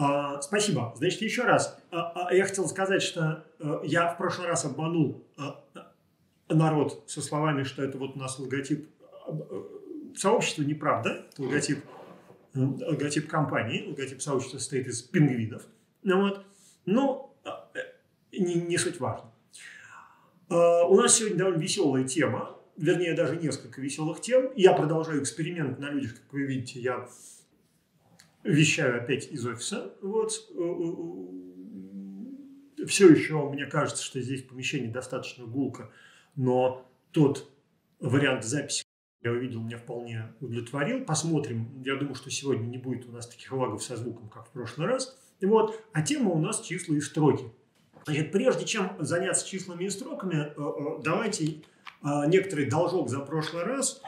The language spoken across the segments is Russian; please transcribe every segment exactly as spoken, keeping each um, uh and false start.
А, спасибо. Значит, еще раз, а, а, я хотел сказать, что а, я в прошлый раз обманул а, народ со словами, что это вот у нас логотип а, сообщества. Неправда. Это логотип, логотип компании, логотип сообщества состоит из пингвинов. Ну, вот. Но а, не, не суть важно. А, у нас сегодня довольно веселая тема. Вернее, даже несколько веселых тем. Я продолжаю эксперимент на людях, как вы видите. Я вещаю опять из офиса. Вот. Все еще мне кажется, что здесь в помещении достаточно гулко, но тот вариант записи, который я увидел, меня вполне удовлетворил. Посмотрим. Я думаю, что сегодня не будет у нас таких лагов со звуком, как в прошлый раз. Вот. А тема у нас числа и строки. Значит, прежде чем заняться числами и строками, давайте некоторый должок за прошлый раз.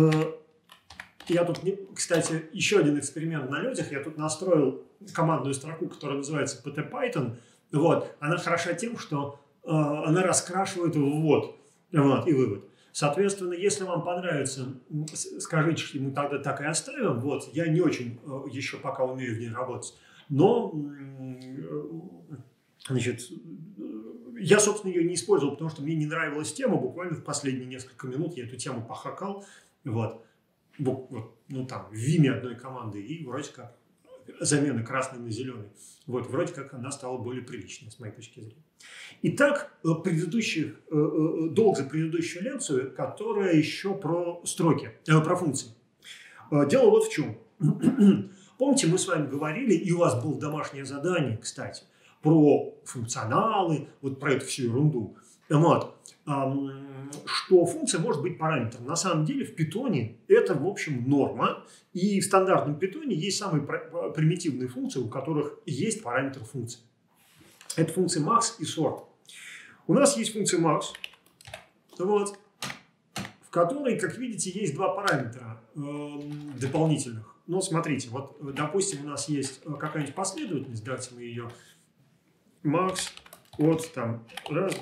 Я тут, кстати, еще один эксперимент на людях. Я тут настроил командную строку, которая называется пи ти Python. Вот. Она хороша тем, что э, она раскрашивает ввод, вот, и вывод. Соответственно, если вам понравится, скажите, что мы тогда так и оставим. Вот. Я не очень э, еще пока умею в ней работать. Но, э, значит, я, собственно, ее не использовал, потому что мне не нравилась тема. Буквально в последние несколько минут я эту тему похакал. Вот. Вот, ну там, в виме одной команды, и вроде как замена красной на зеленый. Вот, вроде как она стала более приличной, с моей точки зрения. Итак, предыдущий, долг за предыдущую лекцию, которая еще про строки, про функции. Дело вот в чем. Помните, мы с вами говорили, и у вас было домашнее задание, кстати, про функционалы, вот про эту всю ерунду. Вот. Что функция может быть параметром. На самом деле в Python это, в общем, норма. И в стандартном Python есть самые примитивные функции, у которых есть параметр функции. Это функции max и sort. У нас есть функция max, вот, в которой, как видите, есть два параметра э, дополнительных. Ну, смотрите, вот, допустим, у нас есть какая-нибудь последовательность, давайте мы ее max от там раз,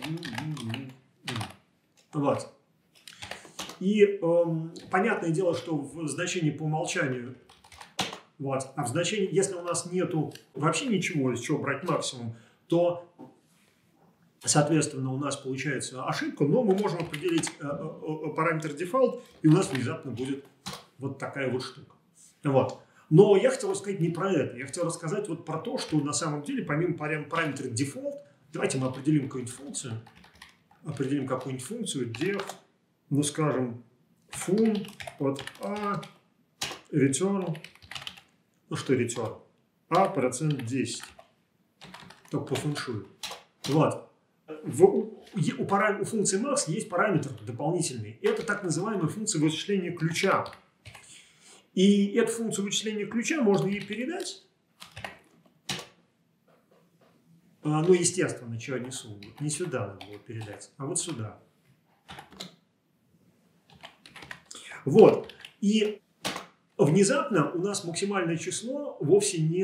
вот. И э, понятное дело, что в значении по умолчанию, вот, а в значении, если у нас нету вообще ничего, из чего брать максимум, то, соответственно, у нас получается ошибка, но мы можем определить э, э, параметр default, и у нас внезапно будет вот такая вот штука. Вот. Но я хотел рассказать не про это, я хотел рассказать вот про то, что на самом деле, помимо параметра default, давайте мы определим какую-нибудь функцию, определим какую-нибудь функцию def, ну, скажем, fun от a return, ну что return, a процент десять, только по фуншую. Вот. В, у, у, пара, у функции max есть параметр дополнительный. Это так называемая функция вычисления ключа. И эту функцию вычисления ключа можно ей передать. А, ну, естественно, чего я несу. Не сюда надо было передать, а вот сюда. Вот. И внезапно у нас максимальное число вовсе не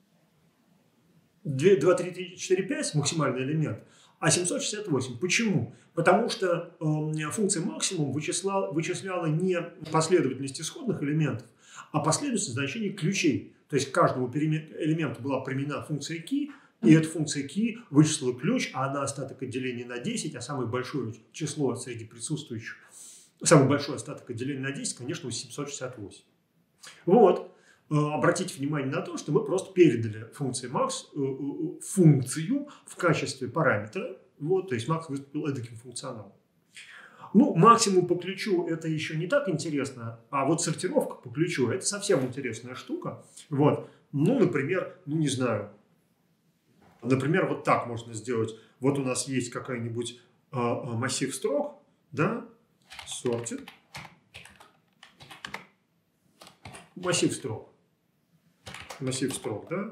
два, три, три, четыре, пять, максимальный элемент, а семьсот шестьдесят восемь. Почему? Потому что э, функция максимум вычисляла, вычисляла не последовательность исходных элементов, а последовательность значений ключей. То есть к каждому элементу была применена функция key, и эта функция key вычислила ключ, а она остаток отделения на десять, а самое большое число среди присутствующих, самый большой остаток отделения на десять, конечно, семьсот шестьдесят восемь. Вот. Обратите внимание на то, что мы просто передали функции max функцию в качестве параметра. Вот, то есть max выступил эдаким функционалом. Ну, максимум по ключу это еще не так интересно, а вот сортировка по ключу это совсем интересная штука. Вот. Ну, например, ну не знаю. Например, вот так можно сделать. Вот у нас есть какой-нибудь э, массив строк, да, sorted, массив строк, массив строк, да.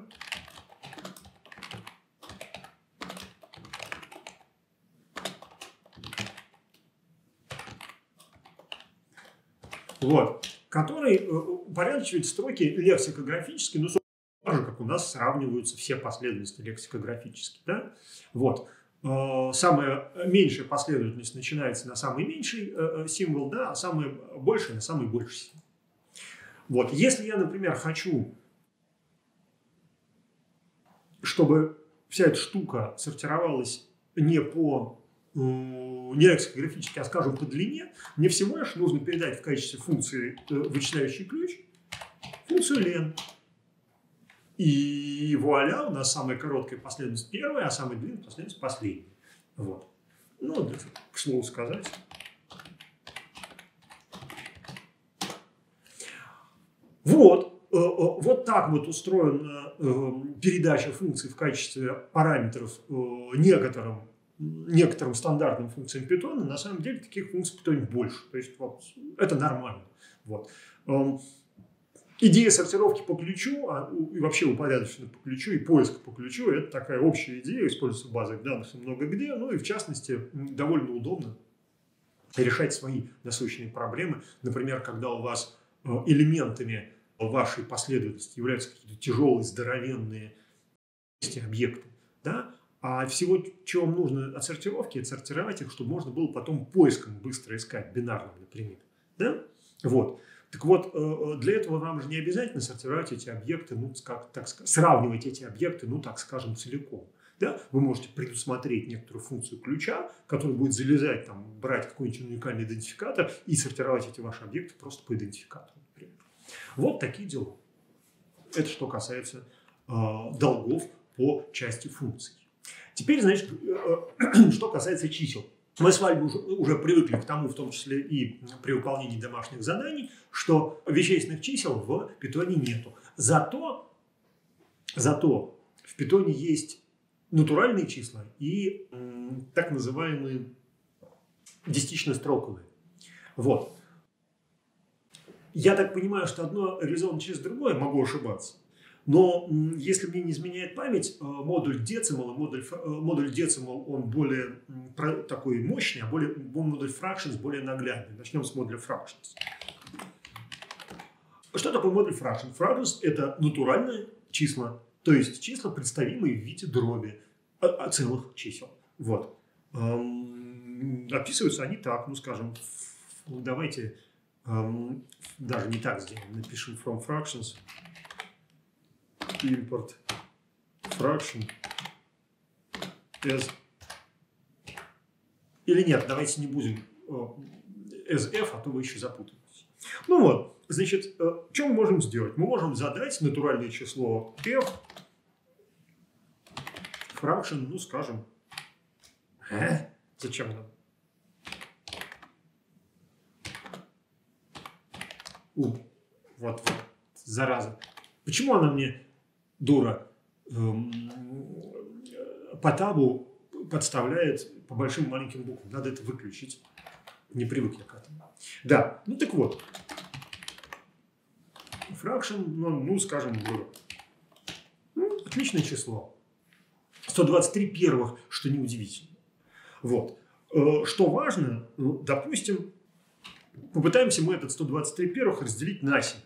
Вот, который э, упорядочивает строки лексикографически, ну, тоже, как у нас сравниваются все последовательности лексикографически. Да? Вот. Самая меньшая последовательность начинается на самый меньший символ, да, а самая большая на самый больший символ. Вот. Если я, например, хочу чтобы вся эта штука сортировалась не по не лексикографически, а, скажем, по длине, мне всего лишь нужно передать в качестве функции вычисляющий ключ функцию len. И вуаля, у нас самая короткая последовательность первая, а самая длинная последовательность последняя. Вот. Ну, к слову сказать. Вот. Вот так вот устроена передача функций в качестве параметров некоторым, некоторым стандартным функциям Python. На самом деле таких функций в Python больше. То есть вот, это нормально. Вот. Идея сортировки по ключу, а, и вообще упорядоченности по ключу и поиска по ключу, это такая общая идея, используется в базах данных и много где, ну и в частности довольно удобно решать свои насущные проблемы. Например, когда у вас элементами вашей последовательности являются какие-то тяжелые, здоровенные объекты, да? А всего, чего вам нужно от сортировки, отсортировать их, чтобы можно было потом поиском быстро искать, бинарным, например. Да? Вот. Так вот, для этого вам же не обязательно сортировать эти объекты, ну, как, так, сравнивать эти объекты, ну, так скажем, целиком. Да? Вы можете предусмотреть некоторую функцию ключа, которая будет залезать, там, брать какой-нибудь уникальный идентификатор и сортировать эти ваши объекты просто по идентификатору, например. Вот такие дела. Это что касается э, долгов по части функций. Теперь, значит, э, что касается чисел. Мы с вами уже, уже привыкли к тому, в том числе и при выполнении домашних заданий, что вещественных чисел в Python нету. Зато, зато в Python есть натуральные числа и м, так называемые десятично-строковые. Вот. Я так понимаю, что одно реализовано через другое, могу ошибаться. Но если мне не изменяет память, модуль decimal, модуль, модуль decimal, он более такой мощный, а более, модуль fractions более наглядный. Начнем с модуля fractions. Что такое модуль fractions? Fractions – это натуральные числа, то есть числа, представимые в виде дроби целых чисел. Вот. Описываются они так, ну скажем, давайте даже не так сделаем, напишем from fractions. Import fraction as или нет, давайте не будем as f, а то вы еще запутаетесь. Ну вот, значит, что мы можем сделать? Мы можем задать натуральное число f fraction, ну скажем, э? Зачем нам? У, вот, вот, зараза. Почему она мне дура эм, по табу подставляет по большим маленьким буквам? Надо это выключить. Не привык я к этому. Да, ну так вот. Fraction, ну, ну скажем, ну, отличное число. сто двадцать три первых, что неудивительно. Вот. Э, что важно, ну, допустим, попытаемся мы этот сто двадцать три первых разделить на семь.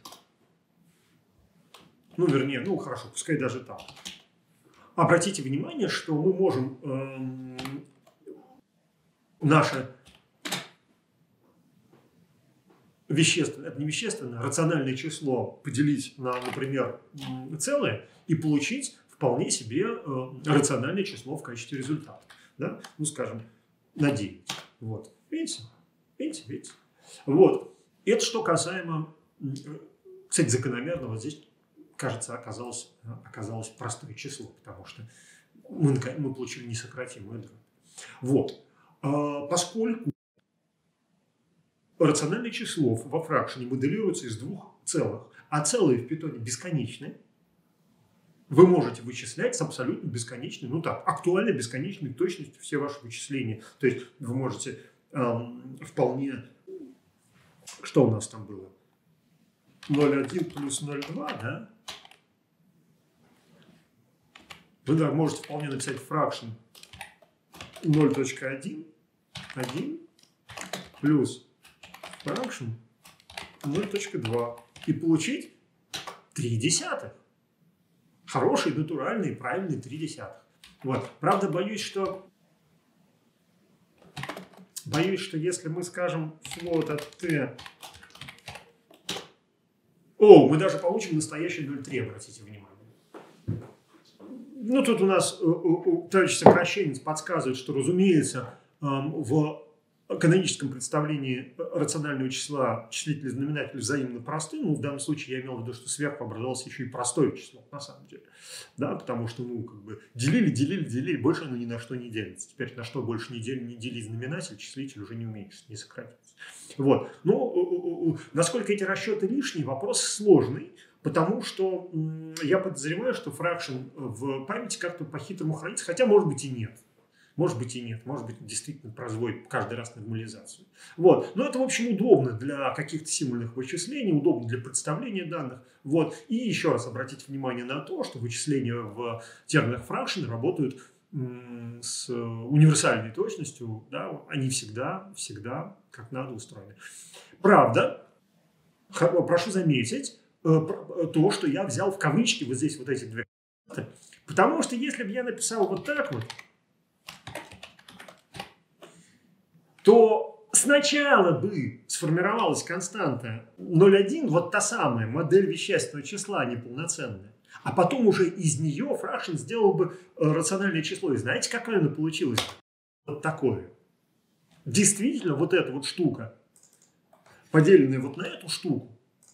Ну, вернее, ну, хорошо, пускай даже так. Обратите внимание, что мы можем э, наше вещественное, это не вещественное, рациональное число поделить на, например, целое и получить вполне себе э, рациональное число в качестве результата. Да? Ну, скажем, на девять. Вот. Видите? Видите? Видите? Вот. Это что касаемо, кстати, закономерно вот здесь, кажется, оказалось, оказалось простое число, потому что мы, мы получили несократимую дробь. Вот. А, поскольку рациональное число во фракшене моделируется из двух целых, а целые в Python бесконечны, вы можете вычислять с абсолютно бесконечной, ну так, актуально бесконечной точностью все ваши вычисления. То есть вы можете эм, вполне... Что у нас там было? ноль целых одна плюс ноль целых два, да? Вы да, можете вполне написать fraction ноль целых один, один плюс fraction ноль целых два и получить три десятых. Хороший, натуральный, правильный три десятых. Вот. Правда, боюсь, что боюсь, что если мы скажем float от t... О, мы даже получим настоящий ноль целых три, обратите внимание. Ну, тут у нас товарищ сокращенец подсказывает, что, разумеется, в каноническом представлении рационального числа числитель и знаменатель взаимно просты. Ну, в данном случае я имел в виду, что сверху образовалось еще и простое число, на самом деле. Да, потому что, ну, как бы делили, делили, делили, больше оно ни на что не делится. Теперь на что больше не делили, не делить знаменатель, числитель уже не уменьшится, не сократится. Вот. Но насколько эти расчеты лишние, вопрос сложный. Потому что я подозреваю, что фракшн в памяти как-то по-хитрому хранится, хотя, может быть, и нет. Может быть, и нет. Может быть, действительно производит каждый раз нормализацию. Вот. Но это, в общем, удобно для каких-то символьных вычислений, удобно для представления данных. Вот. И еще раз обратите внимание на то, что вычисления в терминах фракшн работают с универсальной точностью. Да? Они всегда, всегда как надо устроены. Правда, прошу заметить, то, что я взял в кавычки вот здесь вот эти две. Потому что если бы я написал вот так вот, то сначала бы сформировалась константа ноль целых одна, вот та самая модель вещественного числа неполноценная, а потом уже из нее фракшн сделал бы рациональное число. И знаете, какое оно получилось? Вот такое. Действительно, вот эта вот штука, поделенная вот на эту штуку,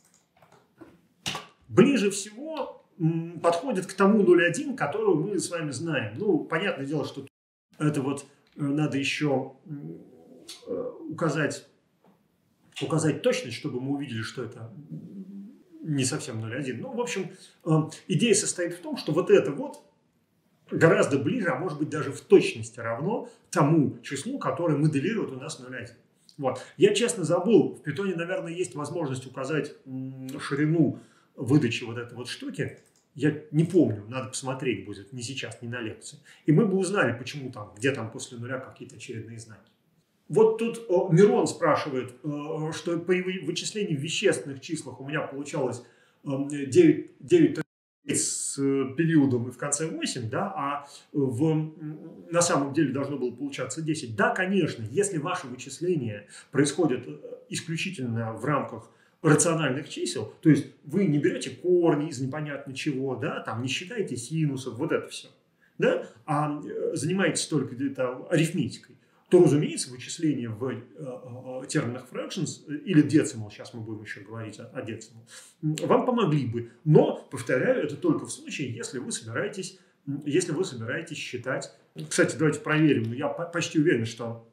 ближе всего подходит к тому ноль целых одна, которую мы с вами знаем. Ну, понятное дело, что это вот надо еще указать, указать точность, чтобы мы увидели, что это не совсем ноль целых одна. Ну, в общем, идея состоит в том, что вот это вот гораздо ближе, а может быть даже в точности равно тому числу, которое моделирует у нас ноль целых одна. Вот. Я честно забыл, в Python, наверное, есть возможность указать ширину выдачи вот этой вот штуки. Я не помню, надо посмотреть будет, не сейчас, не на лекции. И мы бы узнали, почему там, где там после нуля какие-то очередные знаки. Вот тут о, Мирон спрашивает, э, что при вычислении в вещественных числах у меня получалось э, девять, девять с периодом и в конце восемь, да, а в, на самом деле должно было получаться десять. Да, конечно, если ваши вычисления происходят исключительно в рамках рациональных чисел, то есть вы не берете корни из непонятно чего, да, там не считаете синусов, вот это все, да, а занимаетесь только где-то арифметикой, то, разумеется, вычисления в э, терминах fractions или decimal, сейчас мы будем еще говорить о, о decimal, вам помогли бы. Но, повторяю, это только в случае, если вы собираетесь, если вы собираетесь считать. Кстати, давайте проверим. Я почти уверен, что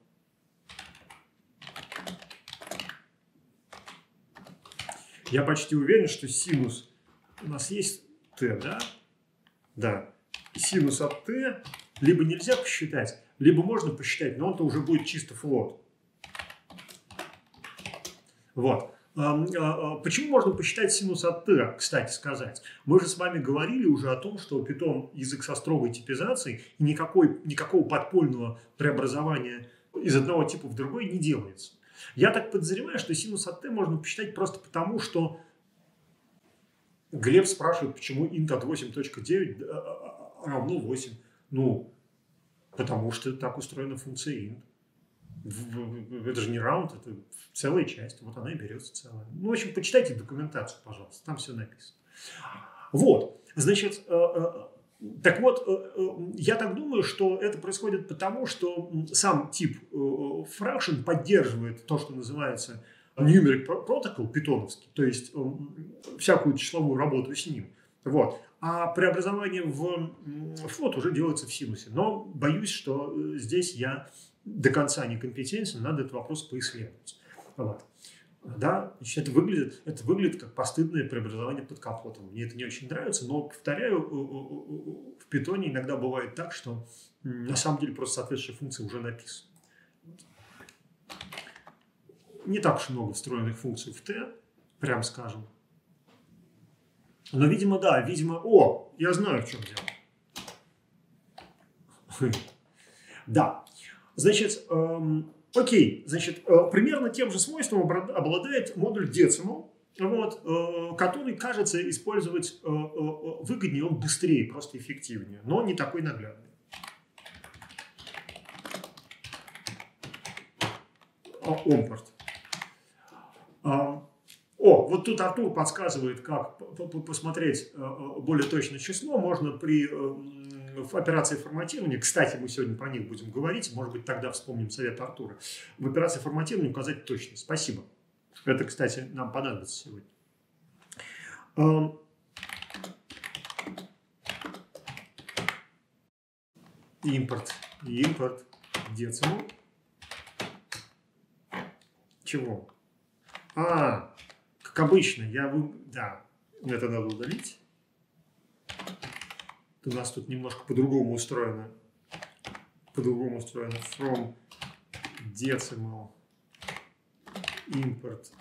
я почти уверен, что синус у нас есть t, да? Да. Синус от t либо нельзя посчитать, либо можно посчитать, но он-то уже будет чисто флот. Вот. Почему можно посчитать синус от t, кстати сказать? Мы же с вами говорили уже о том, что Python язык со строгой типизацией, и никакой, никакого подпольного преобразования из одного типа в другой не делается. Я так подозреваю, что синус от t можно посчитать просто потому, что Глеб спрашивает, почему int от восемь точка девять равно восемь. Ну, потому что так устроена функция int. Это же не раунд, это целая часть. Вот она и берется целая. Ну, в общем, почитайте документацию, пожалуйста. Там все написано. Вот. Значит, так вот, я так думаю, что это происходит потому, что сам тип fraction поддерживает то, что называется numeric protocol питоновский, то есть всякую числовую работу с ним. Вот. А преобразование в флот уже делается в синусе. Но боюсь, что здесь я до конца некомпетентен, надо этот вопрос поисследовать. Вот. Да, значит, это выглядит, это выглядит как постыдное преобразование под капотом. Мне это не очень нравится, но, повторяю, в Python иногда бывает так, что на самом деле просто соответствующая функция уже написана. Не так уж много встроенных функций в T, прям скажем. Но, видимо, да, видимо... О, я знаю, в чем дело. Да. Значит, эм, окей, значит, э, примерно тем же свойством обладает модуль decimal, вот, э, который, кажется, использовать э, э, выгоднее, он быстрее, просто эффективнее, но не такой наглядный. Омпорт. А, О, вот тут Артур подсказывает, как посмотреть более точное число. Можно при в операции форматирования, кстати, мы сегодня про них будем говорить, может быть, тогда вспомним совет Артура, в операции форматирования указать точность. Спасибо. Это, кстати, нам понадобится сегодня. Импорт. Импорт. Decimal. Чего? А, как обычно, я вы... Да, это надо удалить. У нас тут немножко по-другому устроено. По-другому устроено. From decimal import.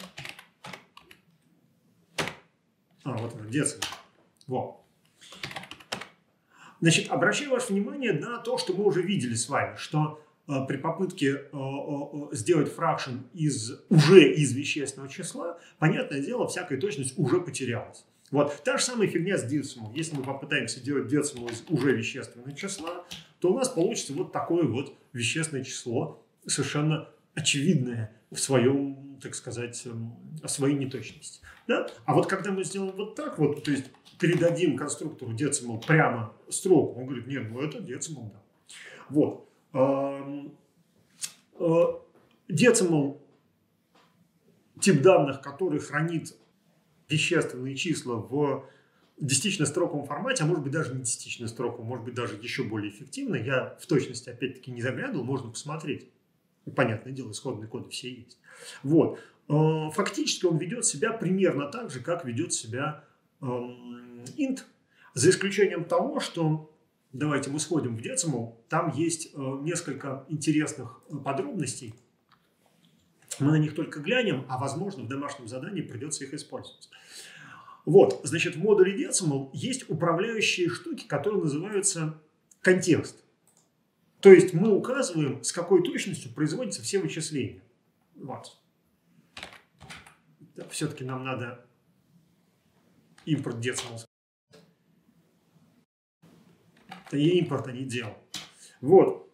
А, вот это, decimal. Во. Значит, обращаю ваше внимание на то, что мы уже видели с вами, что э, при попытке э, э, сделать фракшн из, уже из вещественного числа, понятное дело, всякая точность уже потерялась. Вот. Та же самая фигня с decimal. Если мы попытаемся делать decimal из уже вещественного числа, то у нас получится вот такое вот вещественное число, совершенно очевидное в своем, так сказать, в своей неточности. Да? А вот когда мы сделаем вот так вот, то есть передадим конструктору decimal прямо строку, он говорит, нет, ну это decimal, да. Вот. Decimal тип данных, который хранит вещественные числа в десятично-строковом формате, а может быть даже не десятично-строковом, может быть даже еще более эффективно. Я в точности опять-таки не заглядывал, можно посмотреть. Понятное дело, исходные коды все есть. Вот. Фактически он ведет себя примерно так же, как ведет себя int, за исключением того, что, давайте мы сходим в decimal, там есть несколько интересных подробностей. Мы на них только глянем, а возможно в домашнем задании придется их использовать. Вот, значит, в модуле decimal есть управляющие штуки, которые называются контекст. То есть мы указываем, с какой точностью производятся все вычисления. Вот. Все-таки нам надо импорт decimal. Это я импорта не делал. Вот.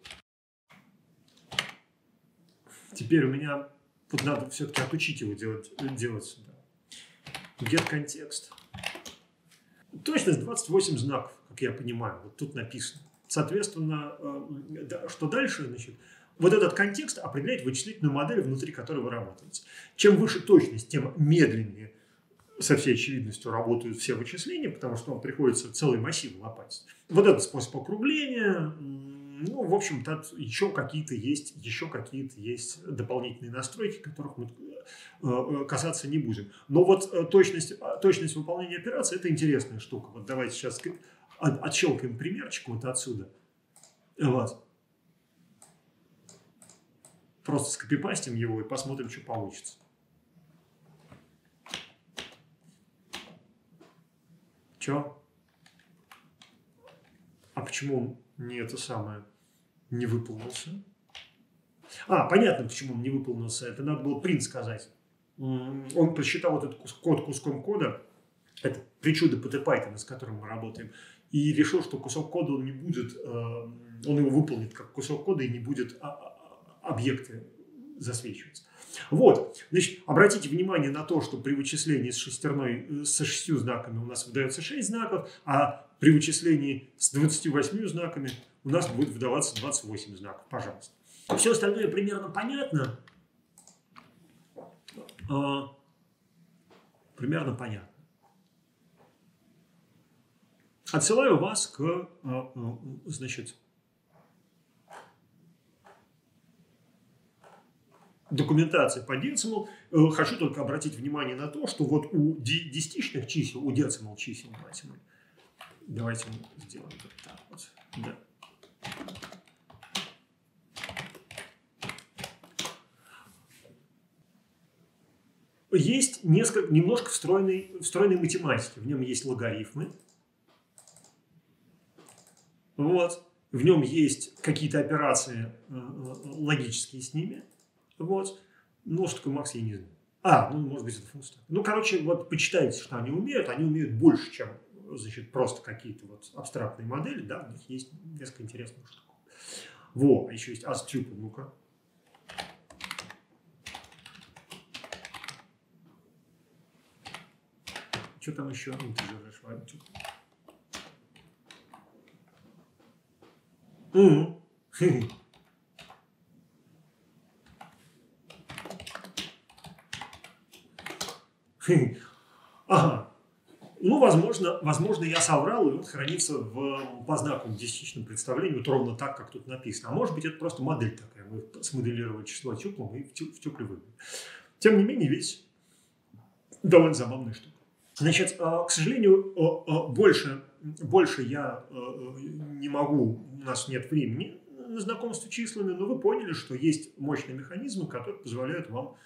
Теперь у меня тут надо все-таки отучить его делать, делать сюда. Get контекст. Точность двадцать восемь знаков, как я понимаю. Вот тут написано. Соответственно, что дальше? Значит, вот этот контекст определяет вычислительную модель, внутри которой вы работаете. Чем выше точность, тем медленнее, со всей очевидностью, работают все вычисления, потому что вам приходится целый массив лопатить. Вот этот способ округления, ну, в общем-то, еще какие-то есть, еще какие-то есть дополнительные настройки, которых мы касаться не будем. Но вот точность, точность выполнения операции – это интересная штука. Вот давайте сейчас отщелкаем примерчик вот отсюда. Вот. Просто скопипастим его и посмотрим, что получится. Че? А почему он не это самое не выполнился? А, понятно, почему он не выполнился. Это надо было print сказать. Он просчитал этот код куском кода. Это причуда пи ти Python, с которым мы работаем. И решил, что кусок кода он не будет, он его выполнит как кусок кода и не будет объекты засвечиваться. Вот, значит, обратите внимание на то, что при вычислении с шестерной, со шестью знаками у нас выдается шесть знаков, а при вычислении с двадцатью восьмью знаками у нас будет выдаваться двадцать восемь знаков, пожалуйста. Все остальное примерно понятно. А, примерно понятно. Отсылаю вас к, значит, документации по decimal. Хочу только обратить внимание на то, что вот у десятичных чисел, у decimal чисел, давайте мы, давайте мы сделаем вот так вот. Да. Есть несколько, немножко встроенной, встроенной математики. В нем есть логарифмы. Вот. В нем есть какие-то операции логические с ними. Вот. Ну, что такое Макс, я не знаю. А, ну, может быть, это функция. Ну, короче, вот почитайте, что они умеют. Они умеют больше, чем, значит, просто какие-то вот абстрактные модели. Да, у них есть несколько интересных штук. Во, еще есть ASTUPL, ну-ка. Что там еще? Integer. Мгм. Ага. Ну, возможно, возможно, я соврал, и он хранится в, по знаковому десятичном представлении, вот ровно так, как тут написано. А может быть, это просто модель такая. Мы смоделировали число тюплом и в тюпле выбрали. Тем не менее, ведь довольно забавная штука. Значит, к сожалению, больше, больше я не могу, у нас нет времени на знакомство с числами, но вы поняли, что есть мощные механизмы, которые позволяют вам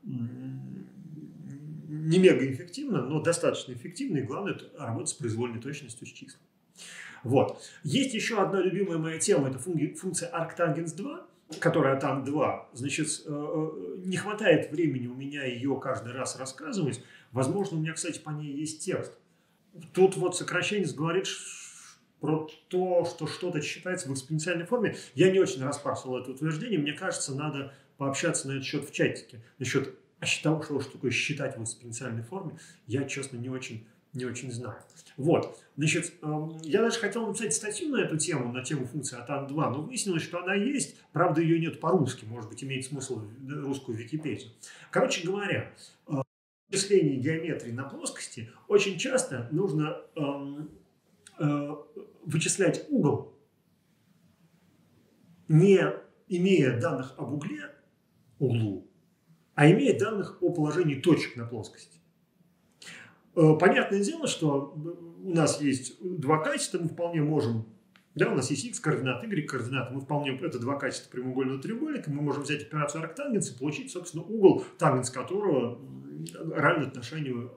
не мега эффективно, но достаточно эффективно, и главное, это работать с произвольной точностью с числами. Вот. Есть еще одна любимая моя тема, это функция arctangents два, которая там два. Значит, не хватает времени у меня ее каждый раз рассказывать. Возможно, у меня, кстати, по ней есть текст. Тут вот сокращенец говорит про то, что что-то считается в экспоненциальной форме. Я не очень распарсил это утверждение. Мне кажется, надо пообщаться на этот счет в чатике. Насчет того, что такое считать в экспоненциальной форме, я, честно, не очень, не очень знаю. Вот. Значит, я даже хотел написать статью на эту тему, на тему функции арктан два, но выяснилось, что она есть. Правда, ее нет по-русски. Может быть, имеет смысл русскую Википедию. Короче говоря, в вычислении геометрии на плоскости очень часто нужно эм, э, вычислять угол, не имея данных об угле, углу, а имея данных о положении точек на плоскости. Понятное дело, что у нас есть два качества, мы вполне можем, да, у нас есть x координат, y координат, мы вполне, это два качества прямоугольного треугольника, мы можем взять операцию арктангенс и получить, собственно, угол, тангенс которого равен отношению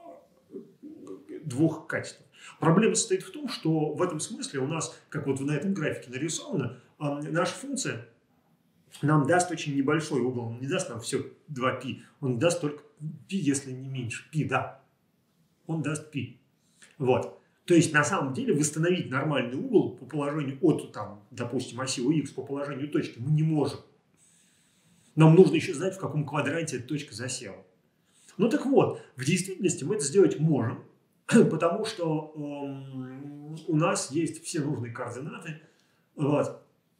двух качеств. Проблема состоит в том, что в этом смысле у нас, как вот на этом графике нарисовано, наша функция нам даст очень небольшой угол, он не даст нам все два пи, он даст только пи, если не меньше, пи, да, он даст пи. Вот. То есть, на самом деле, восстановить нормальный угол по положению от, там, допустим, оси х по положению точки мы не можем. Нам нужно еще знать, в каком квадранте эта точка засела. Ну так вот, в действительности мы это сделать можем, потому что эм, у нас есть все нужные координаты. Вот.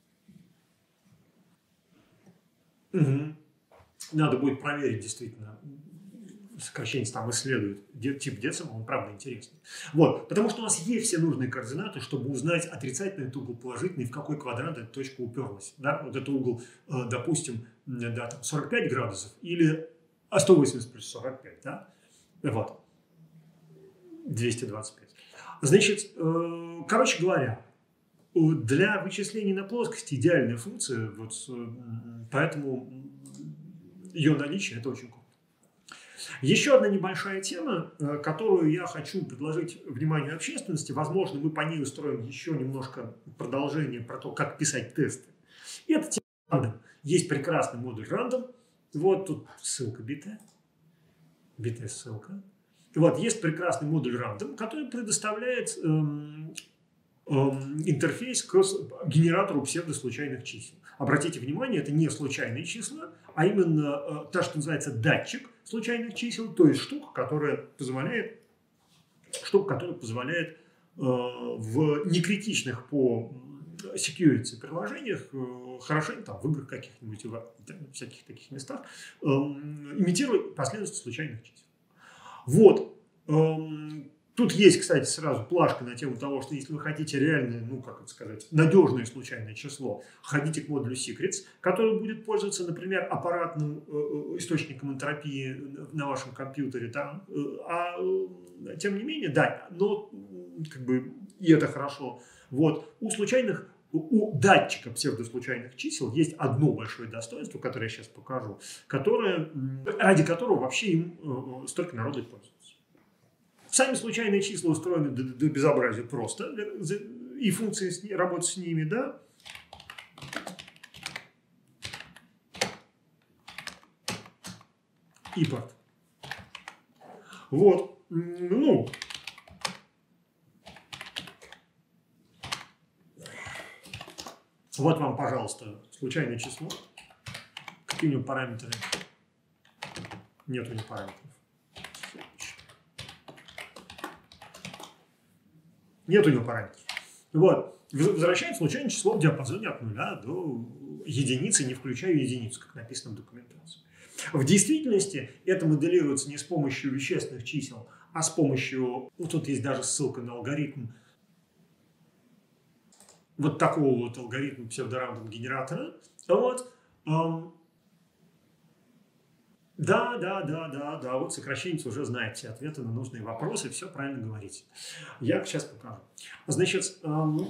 Угу. Надо будет проверить, действительно, сокращенец там исследует тип Децимал, он правда интересный. Вот, потому что у нас есть все нужные координаты, чтобы узнать отрицательный этот угол, положительный, в какой квадрат эта точка уперлась. Да? Вот это угол, допустим, да, там сорок пять градусов или сто восемьдесят плюс сорок пять, да? Вот, двести двадцать пять. Значит, короче говоря, для вычислений на плоскости идеальная функция, вот, поэтому ее наличие – это очень круто. Еще одна небольшая тема, которую я хочу предложить вниманию общественности. Возможно, мы по ней устроим еще немножко продолжение про то, как писать тесты. Это тема рандом. Есть прекрасный модуль рандом. Вот тут ссылка битая. Битая ссылка. Вот, есть прекрасный модуль рандом, который предоставляет эм, эм, интерфейс к генератору псевдослучайных чисел. Обратите внимание, это не случайные числа, а именно э, та, что называется датчик случайных чисел, то есть штука, которая позволяет, штука, которая позволяет э, в некритичных по security приложениях, э, хорошенько там, в играх каких-нибудь, в всяких таких местах, э, имитировать последовательность случайных чисел. Вот. Э, Тут есть, кстати, сразу плашка на тему того, что если вы хотите реальное, ну, как это сказать, надежное случайное число, ходите к модулю Secrets, который будет пользоваться, например, аппаратным э, источником энтропии на вашем компьютере. Там. А э, тем не менее, да, но как бы и это хорошо. Вот. У случайных, у датчика псевдослучайных чисел есть одно большое достоинство, которое я сейчас покажу, которое, ради которого вообще им э, столько народу пользуется. Сами случайные числа устроены до, до безобразия просто, и функции с, работы с ними, да. Импорт. Вот. Ну. Вот вам, пожалуйста, случайное число. Какие у него параметры? Нет у него параметров. Нет у него параметров. Вот. возвращает случайное число в диапазоне от нуля до единицы, не включая единицу, как написано в документации. В действительности это моделируется не с помощью вещественных чисел, а с помощью, ну тут есть даже ссылка на алгоритм, вот такого вот алгоритма псевдорандом генератора. Вот. Um, да, да, да, да, да, вот сокращенец уже знает все ответы на нужные вопросы, все правильно говорите. Я сейчас покажу. Значит, um,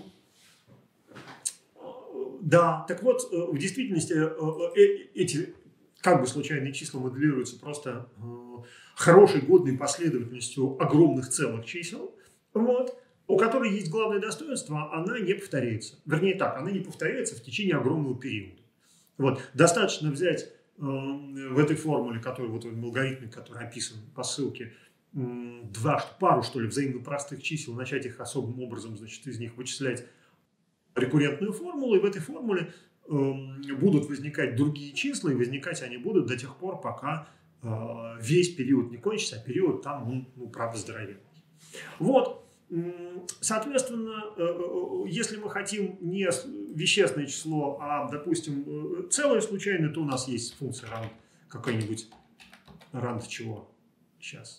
да, так вот, в действительности эти как бы случайные числа моделируются просто хорошей, годной последовательностью огромных целых чисел, вот, у которой есть главное достоинство, она не повторяется. Вернее так, она не повторяется в течение огромного периода. Вот, достаточно взять э, в этой формуле, который, вот в этом алгоритме, который описан по ссылке, э, два, пару, что ли, взаимно простых чисел, начать их особым образом, значит, из них вычислять рекуррентную формулу, и в этой формуле э, будут возникать другие числа, и возникать они будут до тех пор, пока э, весь период не кончится, а период там, ну, ну правда, здоровенный. Вот. Соответственно, если мы хотим не вещественное число, а, допустим, целое случайное, то у нас есть функция rand какой-нибудь. Rand чего? Сейчас.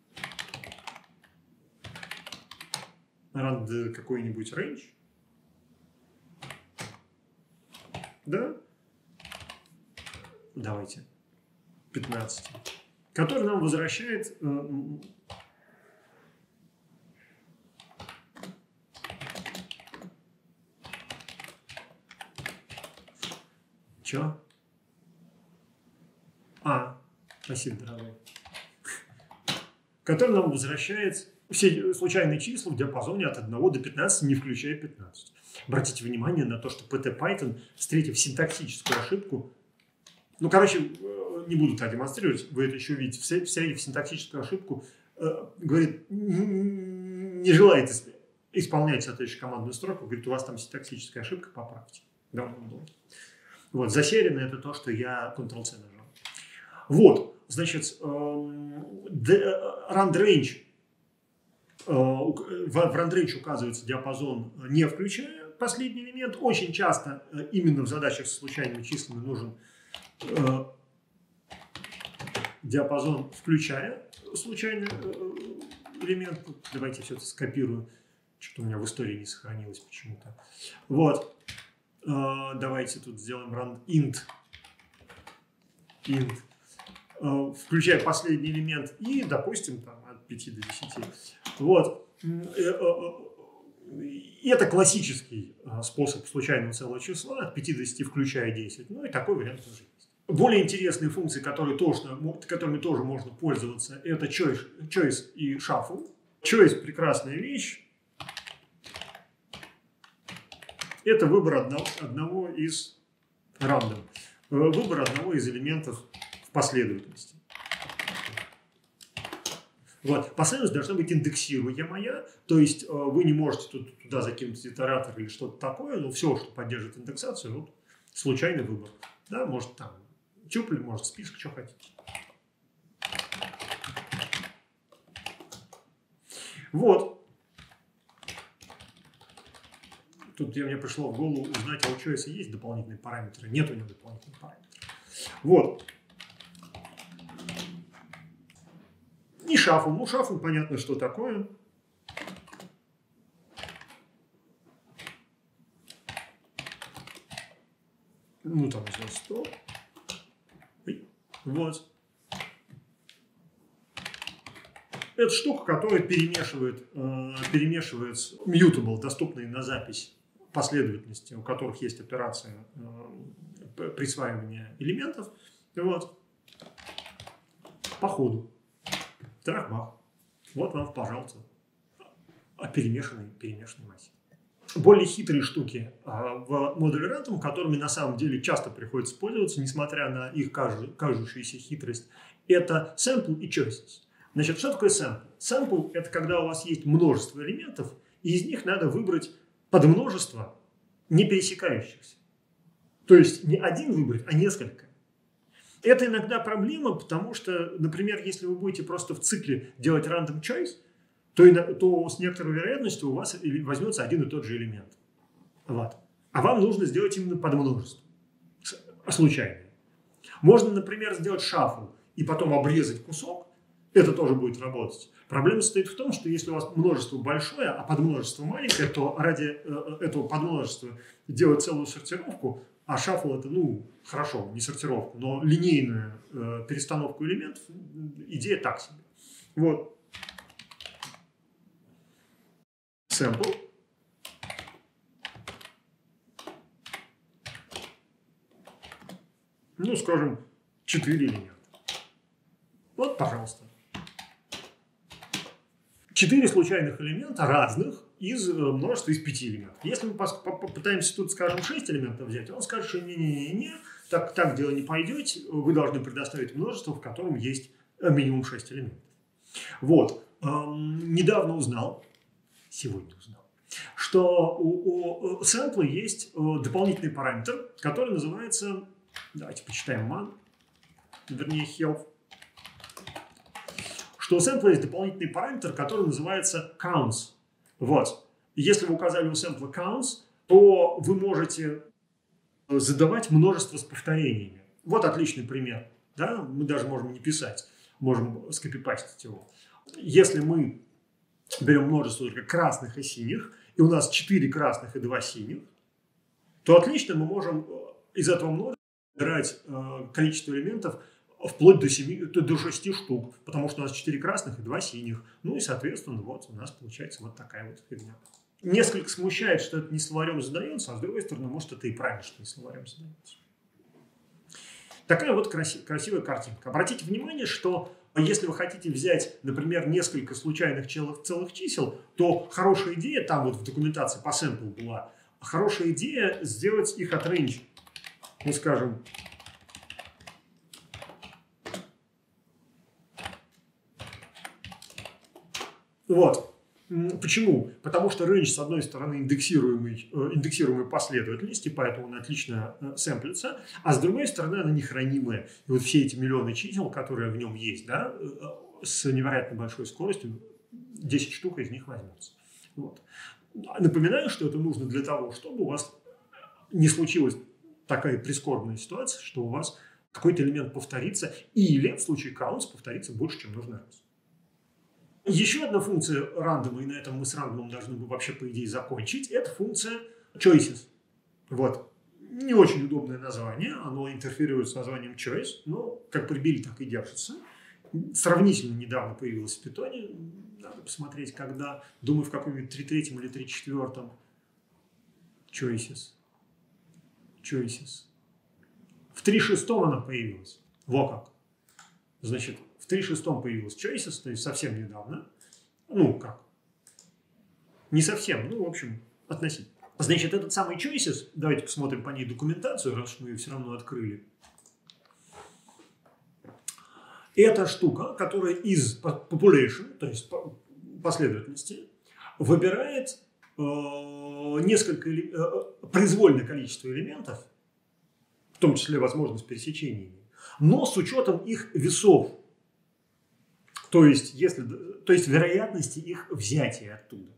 Rand какой-нибудь range. Да? Давайте. пятнадцать. Который нам возвращает... Че? А, спасибо, дорогой. Который нам возвращает все случайные числа в диапазоне от одного до пятнадцати, не включая пятнадцать. Обратите внимание на то, что пи ти Python, встретив синтаксическую ошибку, ну, короче, не буду так демонстрировать, вы это еще увидите, встретив синтаксическую ошибку, говорит, не желает исполнять соответствующую командную строку, говорит, у вас там синтаксическая ошибка, поправьте. Да, вот, засерено это то, что я контрол-C нажал. Вот, значит, rand range, в rand range указывается диапазон, не включая последний элемент. Очень часто именно в задачах со случайными числами нужен диапазон, включая случайный элемент. Давайте все это скопирую. Что-то у меня в истории не сохранилось почему-то. Вот. Uh, давайте тут сделаем rand int, int uh, включая последний элемент и, допустим, там, от пяти до десяти. Вот. Это классический способ случайного целого числа, от пяти до десяти включая десять. Ну и такой вариант тоже есть. Более интересные функции, которые тоже, которыми тоже можно пользоваться, это choice, choice и shuffle. Choice – прекрасная вещь. Это выбор одного, одного из рандом, выбор одного из элементов в последовательности. Вот. Последовательность должна быть индексируемая, то есть вы не можете тут, туда закинуть итератор или что-то такое, но все, что поддерживает индексацию, вот, случайный выбор. Да, может там тюпель, может список, что хотите. Вот. Тут мне пришло в голову узнать, а у choice есть дополнительные параметры. Нет у него дополнительных параметров. Вот. И shuffle. Ну, shuffle понятно, что такое. Ну, там за сто. Вот. Это штука, которая перемешивает, э, перемешивает mutable, доступные на запись последовательности, у которых есть операция э, присваивания элементов. Вот. По ходу. Трах-бах. Вот вам, пожалуйста, перемешанный, перемешанный массив. Более хитрые штуки э, в модуле Random, которыми на самом деле часто приходится пользоваться, несмотря на их кажу, кажущуюся хитрость, это sample и choices. Значит, что такое sample? Sample – это когда у вас есть множество элементов, и из них надо выбрать подмножество не пересекающихся. То есть не один выбрать, а несколько. Это иногда проблема, потому что, например, если вы будете просто в цикле делать random choice, то, то с некоторой вероятностью у вас возьмется один и тот же элемент. Вот. А вам нужно сделать именно подмножество. Случайное. Можно, например, сделать шафл и потом обрезать кусок. Это тоже будет работать. Проблема состоит в том, что если у вас множество большое, а подмножество маленькое, то ради этого подмножества делать целую сортировку, а шафл это, ну, хорошо, не сортировку, но линейную э, перестановку элементов, идея так себе. Вот. Сэмпл. Ну, скажем, четыре элемента. Вот, пожалуйста. четыре случайных элемента разных из множества из пяти элементов. Если мы попытаемся тут, скажем, шесть элементов взять, он скажет, что не-не-не, так, так дело не пойдет, вы должны предоставить множество, в котором есть минимум шесть элементов. Вот. Эм, недавно узнал, сегодня узнал, что у, у сэмпла есть дополнительный параметр, который называется, давайте почитаем man, вернее health, что у сэмпла есть дополнительный параметр, который называется counts. Вот. Если вы указали у сэмпла counts, то вы можете задавать множество с повторениями. Вот отличный пример. Да? Мы даже можем не писать, можем скопипастить его. Если мы берем множество только красных и синих, и у нас четыре красных и два синих, то отлично мы можем из этого множества выбирать количество элементов вплоть до, семи, до шести штук, потому что у нас четыре красных и два синих. Ну и, соответственно, вот у нас получается вот такая вот фигня. Несколько смущает, что это не словарем задается, а с другой стороны, может, это и правильно, что не словарем задается. Такая вот краси, красивая картинка. Обратите внимание, что если вы хотите взять, например, несколько случайных целых, целых чисел, то хорошая идея, там вот в документации по сэмплу была, хорошая идея сделать их от range. Ну, скажем, вот. Почему? Потому что range, с одной стороны, индексируемый, индексируемой последовательности, поэтому он отлично сэмплится, а с другой стороны, она нехранимая. И вот все эти миллионы чисел, которые в нем есть, да, с невероятно большой скоростью, десять штук из них возьмутся. Вот. Напоминаю, что это нужно для того, чтобы у вас не случилась такая прискорбная ситуация, что у вас какой-то элемент повторится, или в случае counts повторится больше, чем нужно раз. Еще одна функция рандома, и на этом мы с рандомом должны бы вообще, по идее, закончить, это функция choices. Вот. Не очень удобное название, оно интерферирует с названием choice, но как прибили, так и держится. Сравнительно недавно появилось в питоне, надо посмотреть, когда, думаю, в каком-нибудь три третьем или три четвертом choices. Choices. В три шестом она появилась. Во как. Значит, в три шестом появилась choices, то есть совсем недавно. Ну, как? Не совсем, ну, в общем, относительно. Значит, этот самый choices, давайте посмотрим по ней документацию, раз мы ее все равно открыли. Это штука, которая из population, то есть последовательности, выбирает э, несколько, э, произвольное количество элементов, в том числе, возможно, с пересечениями, но с учетом их весов. То есть, если, то есть вероятности их взятия оттуда.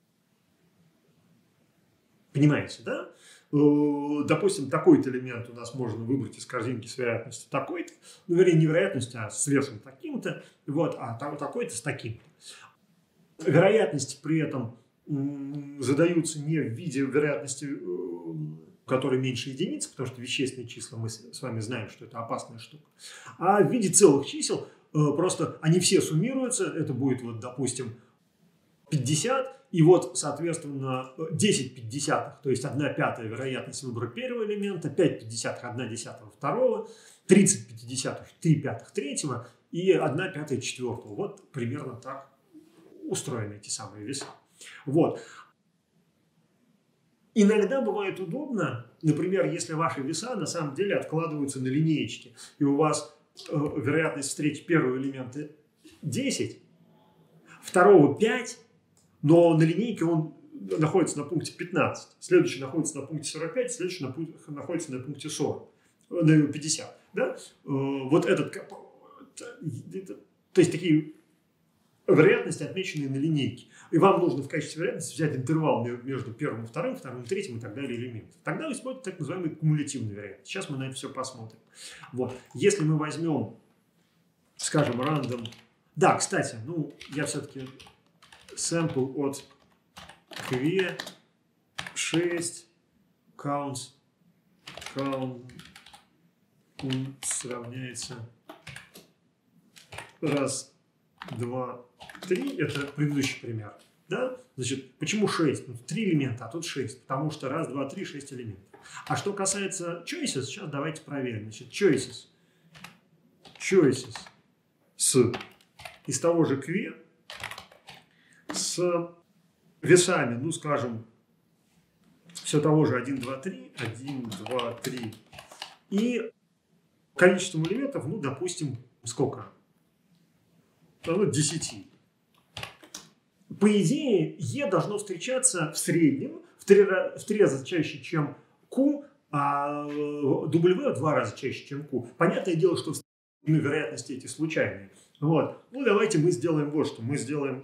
Понимаете, да? Допустим, такой-то элемент у нас можно выбрать из корзинки с вероятностью такой-то, ну, вернее, не вероятностью, а с весом таким-то, вот, а такой-то с таким-то. Вероятности при этом задаются не в виде вероятности, которая меньше единицы, потому что вещественные числа мы с вами знаем, что это опасная штука, а в виде целых чисел. Просто они все суммируются, это будет, вот, допустим, пятьдесят, и вот, соответственно, десять пятидесятых, то есть одна пятая вероятность выбора первого элемента, пять пятидесятых, одна десятая второго, тридцать пятидесятых, три пятых третьего и одна пятая четвертого. Вот примерно так устроены эти самые веса. Вот. Иногда бывает удобно, например, если ваши веса на самом деле откладываются на линеечке, и у вас вероятность встретить первого элемента десять, второго пять, но на линейке он находится на пункте пятнадцать, следующий находится на пункте сорок пять, следующий на пункте, находится на пункте сорок, на пятьдесят. Да? Вот этот, то есть такие вероятности, отмеченные на линейке. И вам нужно в качестве вероятности взять интервал между первым и вторым, вторым и третьим и так далее элементом. Тогда вы используете так называемый кумулятивный вероятность. Сейчас мы на это все посмотрим. Вот. Если мы возьмем, скажем, рандом... Да, кстати, ну, я все-таки sample от кве шесть counts, count равняется раз, два, три. Это предыдущий пример. Да? Значит, почему шесть? Ну, три элемента, а тут шесть. Потому что раз, два, три, шесть элементов. А что касается choices, сейчас давайте проверим. Значит, choices. Choices с из того же кве с весами, ну, скажем, все того же один, два, три, один, два, три. И количеством элементов, ну, допустим, сколько? Ну, десять. По идее, E должно встречаться в среднем в три, в три раза чаще, чем Q, а W в два раза чаще, чем Q. Понятное дело, что ну, вероятности эти случайные. Вот. Ну, давайте мы сделаем вот что. Мы сделаем...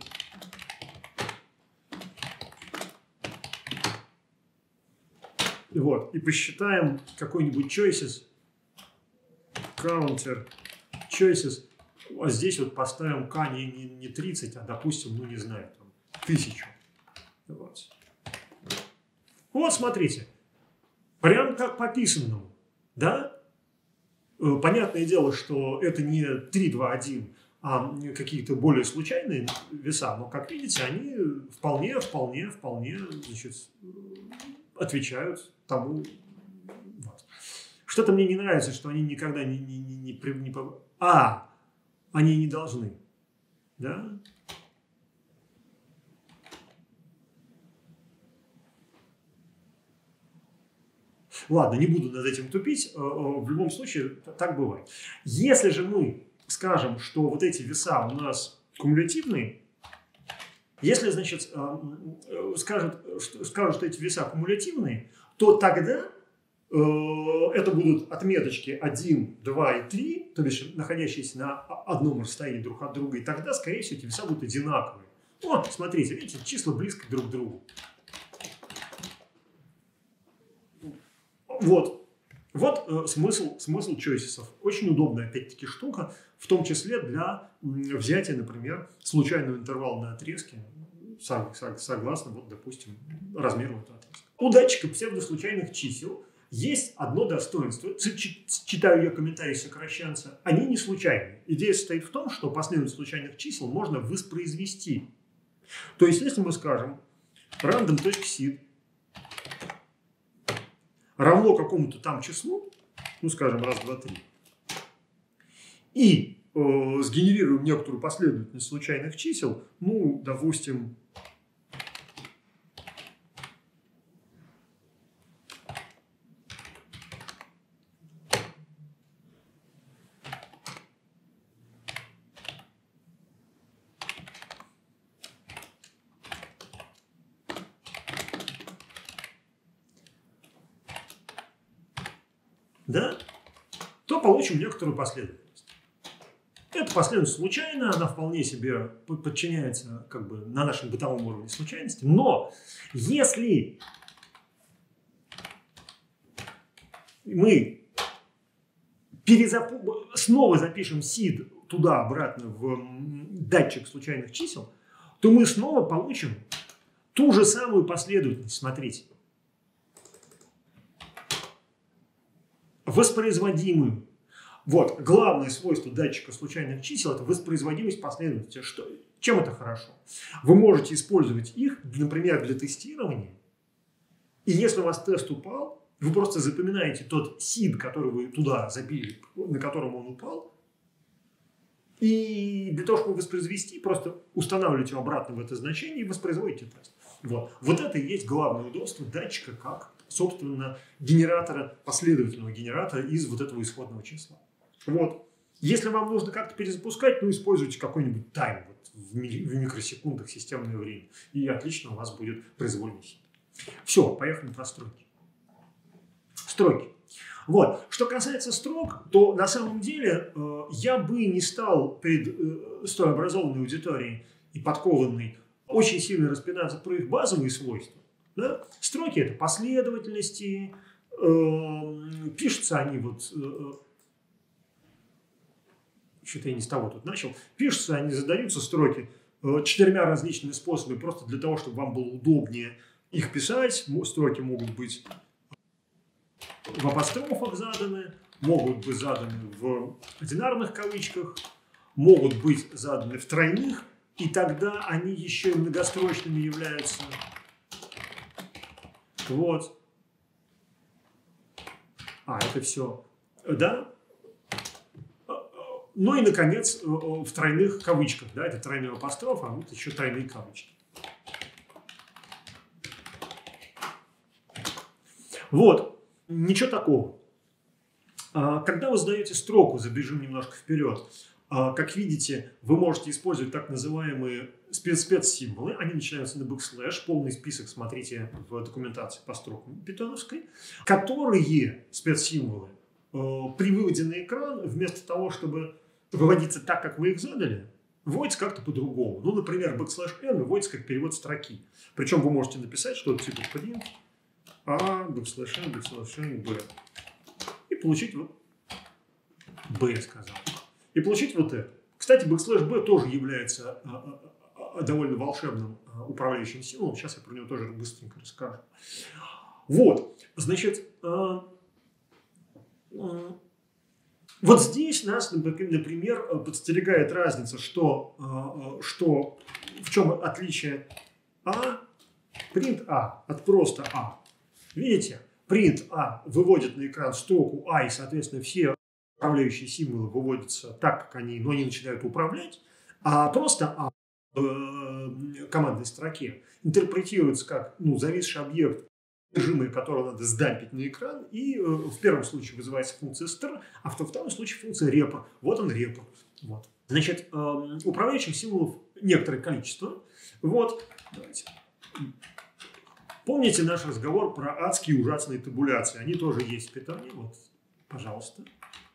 Вот. И посчитаем какой-нибудь choices, counter choices. А здесь вот поставим k не, не, не тридцать, а, допустим, ну, не знаю, там, тысячу. Вот. Вот, смотрите. Прям как по писанному. Да? Понятное дело, что это не три, два, один, а какие-то более случайные веса. Но, как видите, они вполне, вполне, вполне, значит, отвечают тому. Вот. Что-то мне не нравится, что они никогда не... не, не, не, не а! Они не должны. Да? Ладно, не буду над этим тупить. В любом случае, так бывает. Если же мы скажем, что вот эти веса у нас кумулятивные, если, значит, скажут, скажут, что эти веса кумулятивные, то тогда это будут отметочки один, два и три, то бишь находящиеся на одном расстоянии друг от друга, и тогда, скорее всего, эти веса будут одинаковые. Вот, смотрите, видите, числа близко друг к другу. Вот, вот э, смысл, смысл choices'ов. Очень удобная, опять-таки, штука, в том числе для взятия, например, случайного интервала на отрезке, согласно, вот, допустим, размеру этого отрезка. У датчика псевдослучайных чисел есть одно достоинство. Читаю я комментарии сокращенца. Они не случайные. Идея состоит в том, что последовательность случайных чисел можно воспроизвести. То есть, если мы скажем random.seed равно какому-то там числу, ну, скажем, раз, два, три, и э, сгенерируем некоторую последовательность случайных чисел, ну, допустим, да, то получим некоторую последовательность. Эта последовательность случайная, она вполне себе подчиняется как бы на нашем бытовом уровне случайности. Но если мы перезап... снова запишем seed туда-обратно в датчик случайных чисел, то мы снова получим ту же самую последовательность. Смотрите. Воспроизводимую. Вот, главное свойство датчика случайных чисел – это воспроизводимость последовательности. Что, чем это хорошо? Вы можете использовать их, например, для тестирования. И если у вас тест упал, вы просто запоминаете тот seed, который вы туда забили, на котором он упал. И для того, чтобы воспроизвести, просто устанавливаете обратно в это значение и воспроизводите тест. Вот, вот это и есть главное удобство датчика как, собственно, генератора, последовательного генератора из вот этого исходного числа. Вот. Если вам нужно как-то перезапускать, ну, используйте какой-нибудь тайм вот, в, ми в микросекундах системное время. И отлично у вас будет произвольный хит. Все, поехали про строки. Строки. Вот. Что касается строк, то на самом деле э, я бы не стал перед э, столь образованной аудиторией и подкованный очень сильно распинаться про их базовые свойства. Да? Строки – это последовательности, э, пишутся они вот… Э, что-то я не с того тут начал. Пишутся они, задаются строки э, четырьмя различными способами, просто для того, чтобы вам было удобнее их писать. Строки могут быть в апострофах заданы, могут быть заданы в одинарных кавычках, могут быть заданы в тройных, и тогда они еще и многострочными являются. Вот. А, это все. Да? Ну и, наконец, в тройных кавычках. Да, это тройной апостроф, а вот еще тройные кавычки. Вот. Ничего такого. Когда вы задаете строку, забежим немножко вперед, как видите, вы можете использовать так называемые спецсимволы. Они начинаются на бэкслэш. Полный список смотрите в документации по строкам питоновской. Которые спецсимволы при выводе на экран, вместо того, чтобы выводиться так, как вы их задали, вводится как-то по-другому. Ну, например, бэкслэш n выводится как перевод строки. Причем вы можете написать что-то типа print a, бэкслэш n, бэкслэш n, b. И получить вот b, сказал. И получить вот это. Кстати, бэкслэш b тоже является а, а, довольно волшебным а, управляющим символом. Сейчас я про него тоже быстренько расскажу. Вот, значит, а, а, вот здесь нас, например, подстерегает разница, что, а, что в чем отличие a, print a от просто a. Видите, print a выводит на экран строку a, и, соответственно, все управляющие символы выводятся так, как они, но они начинают управлять, а просто а в командной строке интерпретируется как ну, зависший объект, режимы которого надо сдампить на экран, и э, в первом случае вызывается функция str, а во втором случае функция repr. Вот он repr. Вот. Значит, э, управляющих символов некоторое количество. Вот. Давайте. Помните наш разговор про адские ужасные табуляции? Они тоже есть в питоне. Вот, пожалуйста.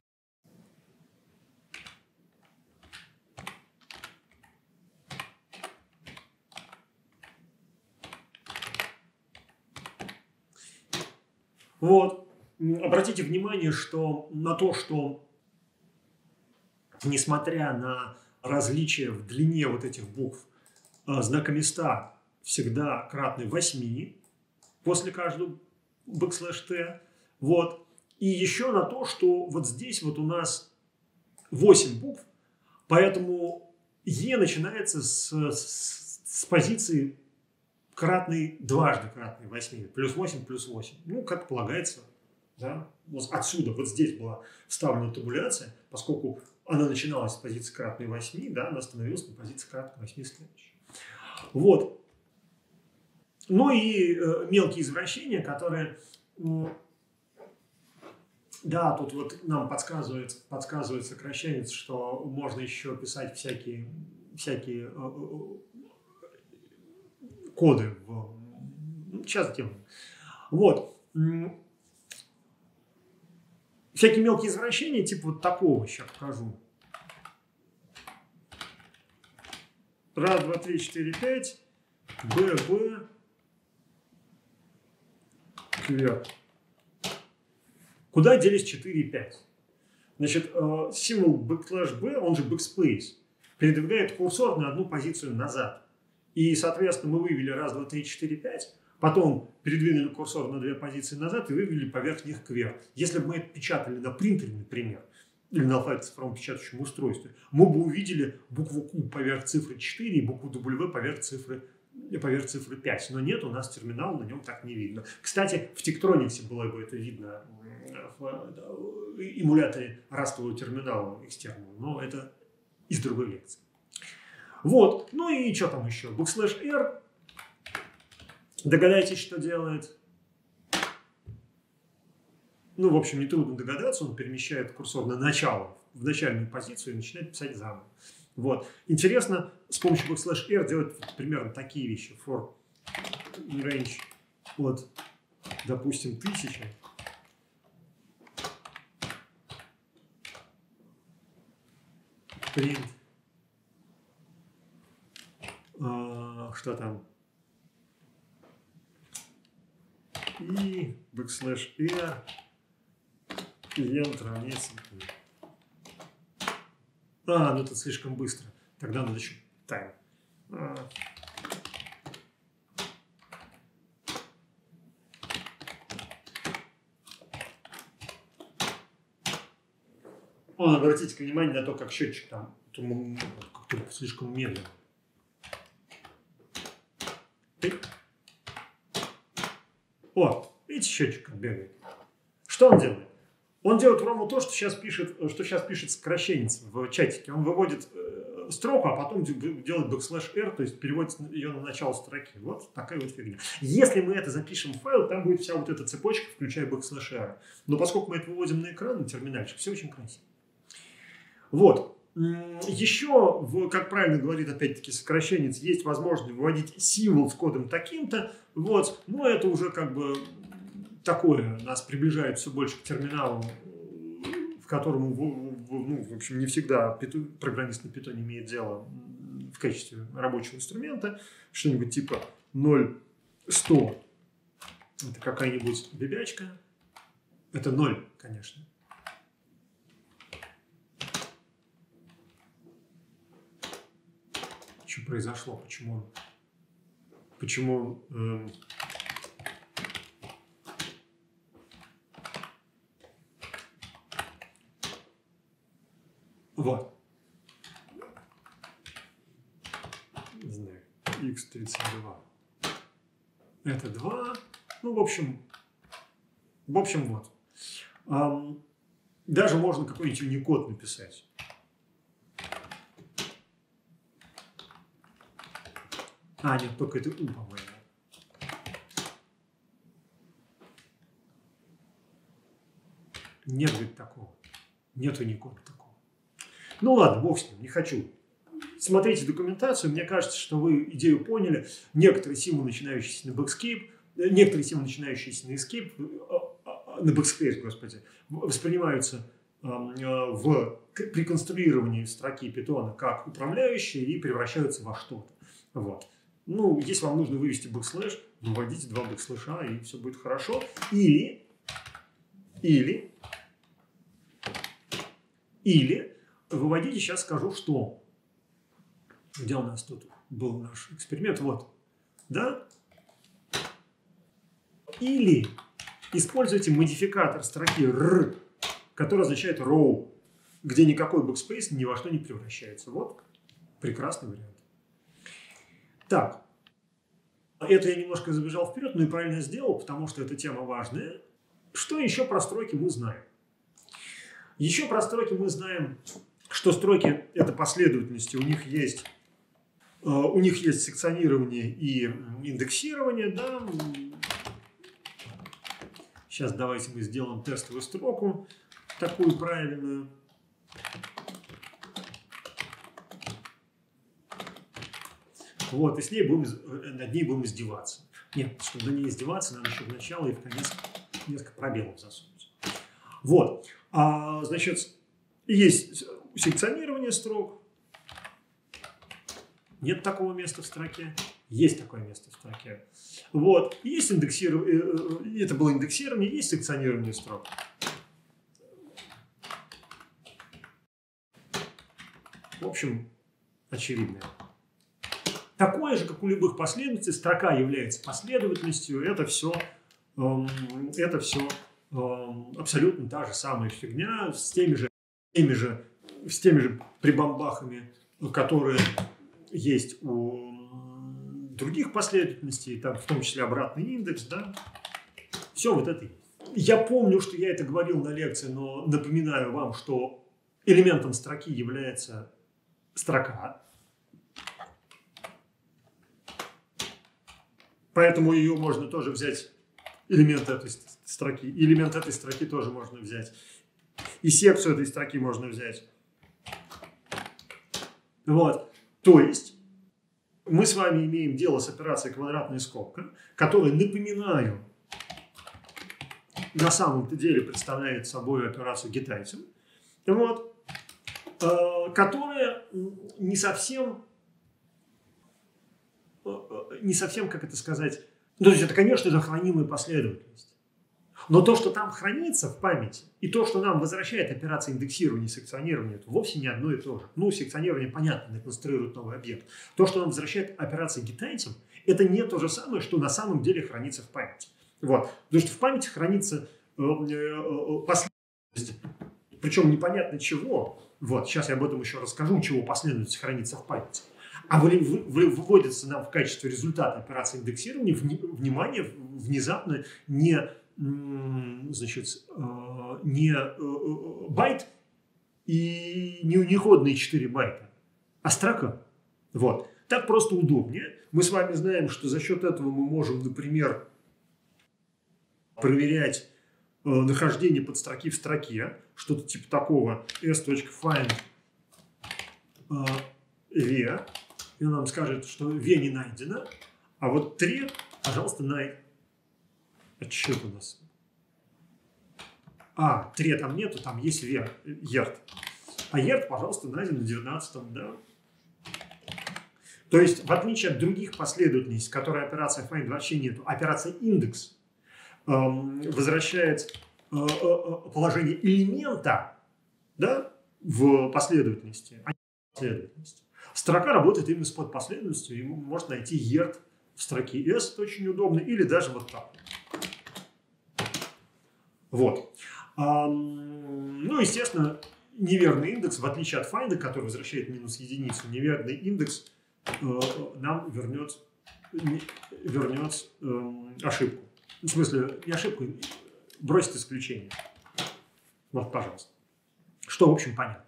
Вот. Обратите внимание, что на то, что несмотря на различия в длине вот этих букв, знакоместа всегда кратны восьми после каждого бэкслэш t. Вот. И еще на то, что вот здесь вот у нас восемь букв, поэтому e начинается с, с, с позиции кратный, дважды кратный восьми, плюс восемь, плюс восемь. Ну, как полагается, да? Вот отсюда, вот здесь была вставлена табуляция, поскольку она начиналась с позиции кратной восьми, да, она становилась на позиции кратной восьми следующей. Вот. Ну и э, мелкие извращения, которые, э, да, тут вот нам подсказывает, подсказывает сокращенец, что можно еще писать всякие, всякие э, коды. В... Сейчас делаем. Вот. Всякие мелкие извращения, типа вот такого, сейчас покажу. Раз, два, три, четыре, пять. Б, Б. Квер. Куда делись четыре и пять? Значит, символ бэкслэш B, он же backspace, передвигает курсор на одну позицию назад. И, соответственно, мы вывели раз, два, три, четыре, пять, потом передвинули курсор на две позиции назад и вывели поверх них квер. Если бы мы это печатали на принтере, например, или на алфавитно-цифровом печатающем устройстве, мы бы увидели букву Q поверх цифры четыре и букву W поверх цифры, поверх цифры пять. Но нет, у нас терминал, на нем так не видно. Кстати, в Тектрониксе было бы это видно в эмуляторе растового терминала экстерного, но это из другой лекции. Вот, ну и что там еще? Бэкслэш R. Догадайтесь, что делает. Ну, в общем, нетрудно догадаться, он перемещает курсор на начало, в начальную позицию и начинает писать заново. Вот. Интересно, с помощью бэкслэш R делать примерно такие вещи. For range от, допустим, тысячи. Print что там? И backslash r клиент равняется. А, ну это слишком быстро. Тогда надо еще тайм. А. О, обратите внимание на то, как счетчик там как-то слишком медленно. О, видите, счетчик как бегает. Что он делает? Он делает ровно то, что сейчас пишет, что сейчас пишет сокращенец в чатике. Он выводит э, строку, а потом делает backslash r, то есть переводит ее на начало строки. Вот такая вот фигня. Если мы это запишем в файл, там будет вся вот эта цепочка, включая backslash r. Но поскольку мы это выводим на экран, на терминальчик, все очень красиво. Вот. Еще, в, как правильно говорит опять-таки сокращенец, есть возможность выводить символ с кодом таким-то. Вот. Но это уже как бы такое нас приближает все больше к терминалу, в котором, ну, в общем, не всегда питон, программист на питоне имеет дело в качестве рабочего инструмента. Что-нибудь типа ноль сто. Это какая-нибудь бебячка. Это ноль, конечно. Что произошло? Почему? Почему? Э, вот. Не знаю. икс тридцать два. Это два. Ну, в общем, в общем, вот. Эм, даже можно какой-нибудь уникод написать. А, нет, только это У, по-моему. Нет, говорит, такого. Нету никакого такого. Ну ладно, бог с ним, не хочу. Смотрите документацию, мне кажется, что вы идею поняли. Некоторые символы, начинающиеся на backscape, некоторые символы, начинающиеся на escape, на backspace, господи, воспринимаются в, при конструировании строки Python как управляющие и превращаются во что-то. Вот. Ну, если вам нужно вывести бэкслэш, выводите два бэкслэша, и все будет хорошо. Или, или, или выводите, сейчас скажу, что. Где у нас тут был наш эксперимент? Вот. Да? Или используйте модификатор строки R, который означает row, где никакой backspace ни во что не превращается. Вот. Прекрасный вариант. Так, это я немножко забежал вперед, но и правильно сделал, потому что эта тема важная. Что еще про строки мы знаем? Еще про строки мы знаем, что строки – это последовательности, у них есть, у них есть секционирование и индексирование. Да? Сейчас давайте мы сделаем тестовую строку, такую правильную. Вот, и с ней будем, над ней будем издеваться. Нет, чтобы на ней издеваться, надо еще в начало и в конец несколько пробелов засунуть. Вот. А, значит, есть секционирование строк. Нет такого места в строке. Есть такое место в строке. Вот. Есть индексирование, это было индексирование, есть секционирование строк. В общем, очевидно. Такое же, как у любых последовательностей, строка является последовательностью. Это все, эм, это все эм, абсолютно та же самая фигня с теми же, теми же, с теми же прибамбахами, которые есть у других последовательностей, там, в том числе обратный индекс. Да? Все вот это есть. Я помню, что я это говорил на лекции, но напоминаю вам, что элементом строки является строка. Поэтому ее можно тоже взять, элемент этой строки. Элемент этой строки тоже можно взять. И секцию этой строки можно взять. Вот. То есть, мы с вами имеем дело с операцией квадратная скобка, которая, напоминаю, на самом-то деле представляет собой операцию get-item, вот, которая не совсем не совсем, как это сказать, ну, то есть это, конечно, это хранимая последовательность. Но то, что там хранится в памяти, и то, что нам возвращает операция индексирования и секционирования, это вовсе не одно и то же. Ну, секционирование, понятно, конструирует новый объект. То, что нам возвращает операция getItem, это не то же самое, что на самом деле хранится в памяти. Вот. Потому что в памяти хранится э, э, последовательность, причем непонятно чего. Вот. Сейчас я об этом еще расскажу, чего последовательность хранится в памяти. А вы, вы, вы, выводится нам в качестве результата операции индексирования вни, внимание внезапно не... значит, не байт и не униходные четыре байта, а строка. Вот. Так просто удобнее. Мы с вами знаем, что за счет этого мы можем, например, проверять нахождение подстроки в строке, что-то типа такого s.find v, и он нам скажет, что v не найдено, а вот три, пожалуйста, найдено. А что это у нас? А, три там нету, там есть ерт. А ерт, пожалуйста, найден на девятнадцатом, да. То есть, в отличие от других последовательностей, которые операция find вообще нету, операция индекс эм, возвращает э, э, положение элемента, да, в последовательности, а не в последовательности. Строка работает именно с подпоследовательностью, и может найти ерт в строке S, это очень удобно, или даже вот так. Вот. Ну, естественно, неверный индекс, в отличие от find, который возвращает минус единицу, неверный индекс э, нам вернет, вернет э, ошибку. В смысле, не ошибку, бросит исключение. Вот, пожалуйста. Что, в общем, понятно.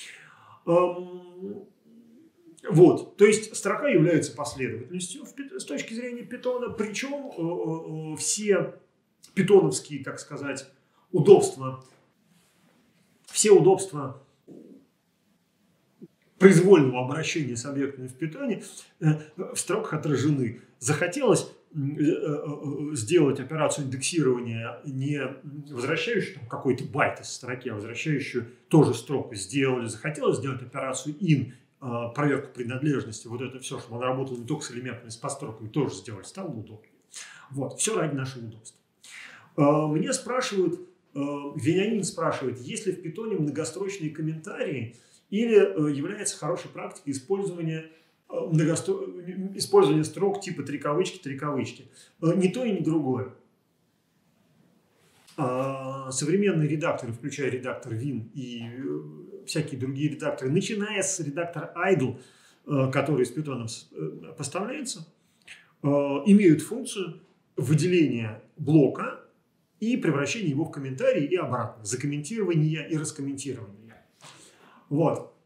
Эм, вот. То есть, строка является последовательностью с точки зрения питона, причем э, э, все питоновские, так сказать, удобства, все удобства произвольного обращения с объектами в питоне э, в строках отражены. Захотелось э, э, сделать операцию индексирования, не возвращающую какой-то байт из строки, а возвращающую тоже строку. Сделали. Захотелось сделать операцию in, э, проверку принадлежности, вот это все, чтобы она работала не только с элементами, с подстроками, тоже сделали. Стало удобнее. Вот. Все ради нашего удобства. Мне спрашивают, Вениамин спрашивает, есть ли в питоне многострочные комментарии или является хорошей практикой использования, многостро... использования строк типа три кавычки, три кавычки. Ни то и ни другое. Современные редакторы, включая редактор Win и всякие другие редакторы, начиная с редактора Idle, который с питоном поставляется, имеют функцию выделения блока и превращение его в комментарий и обратно. Закомментирование и раскомментирование. Вот.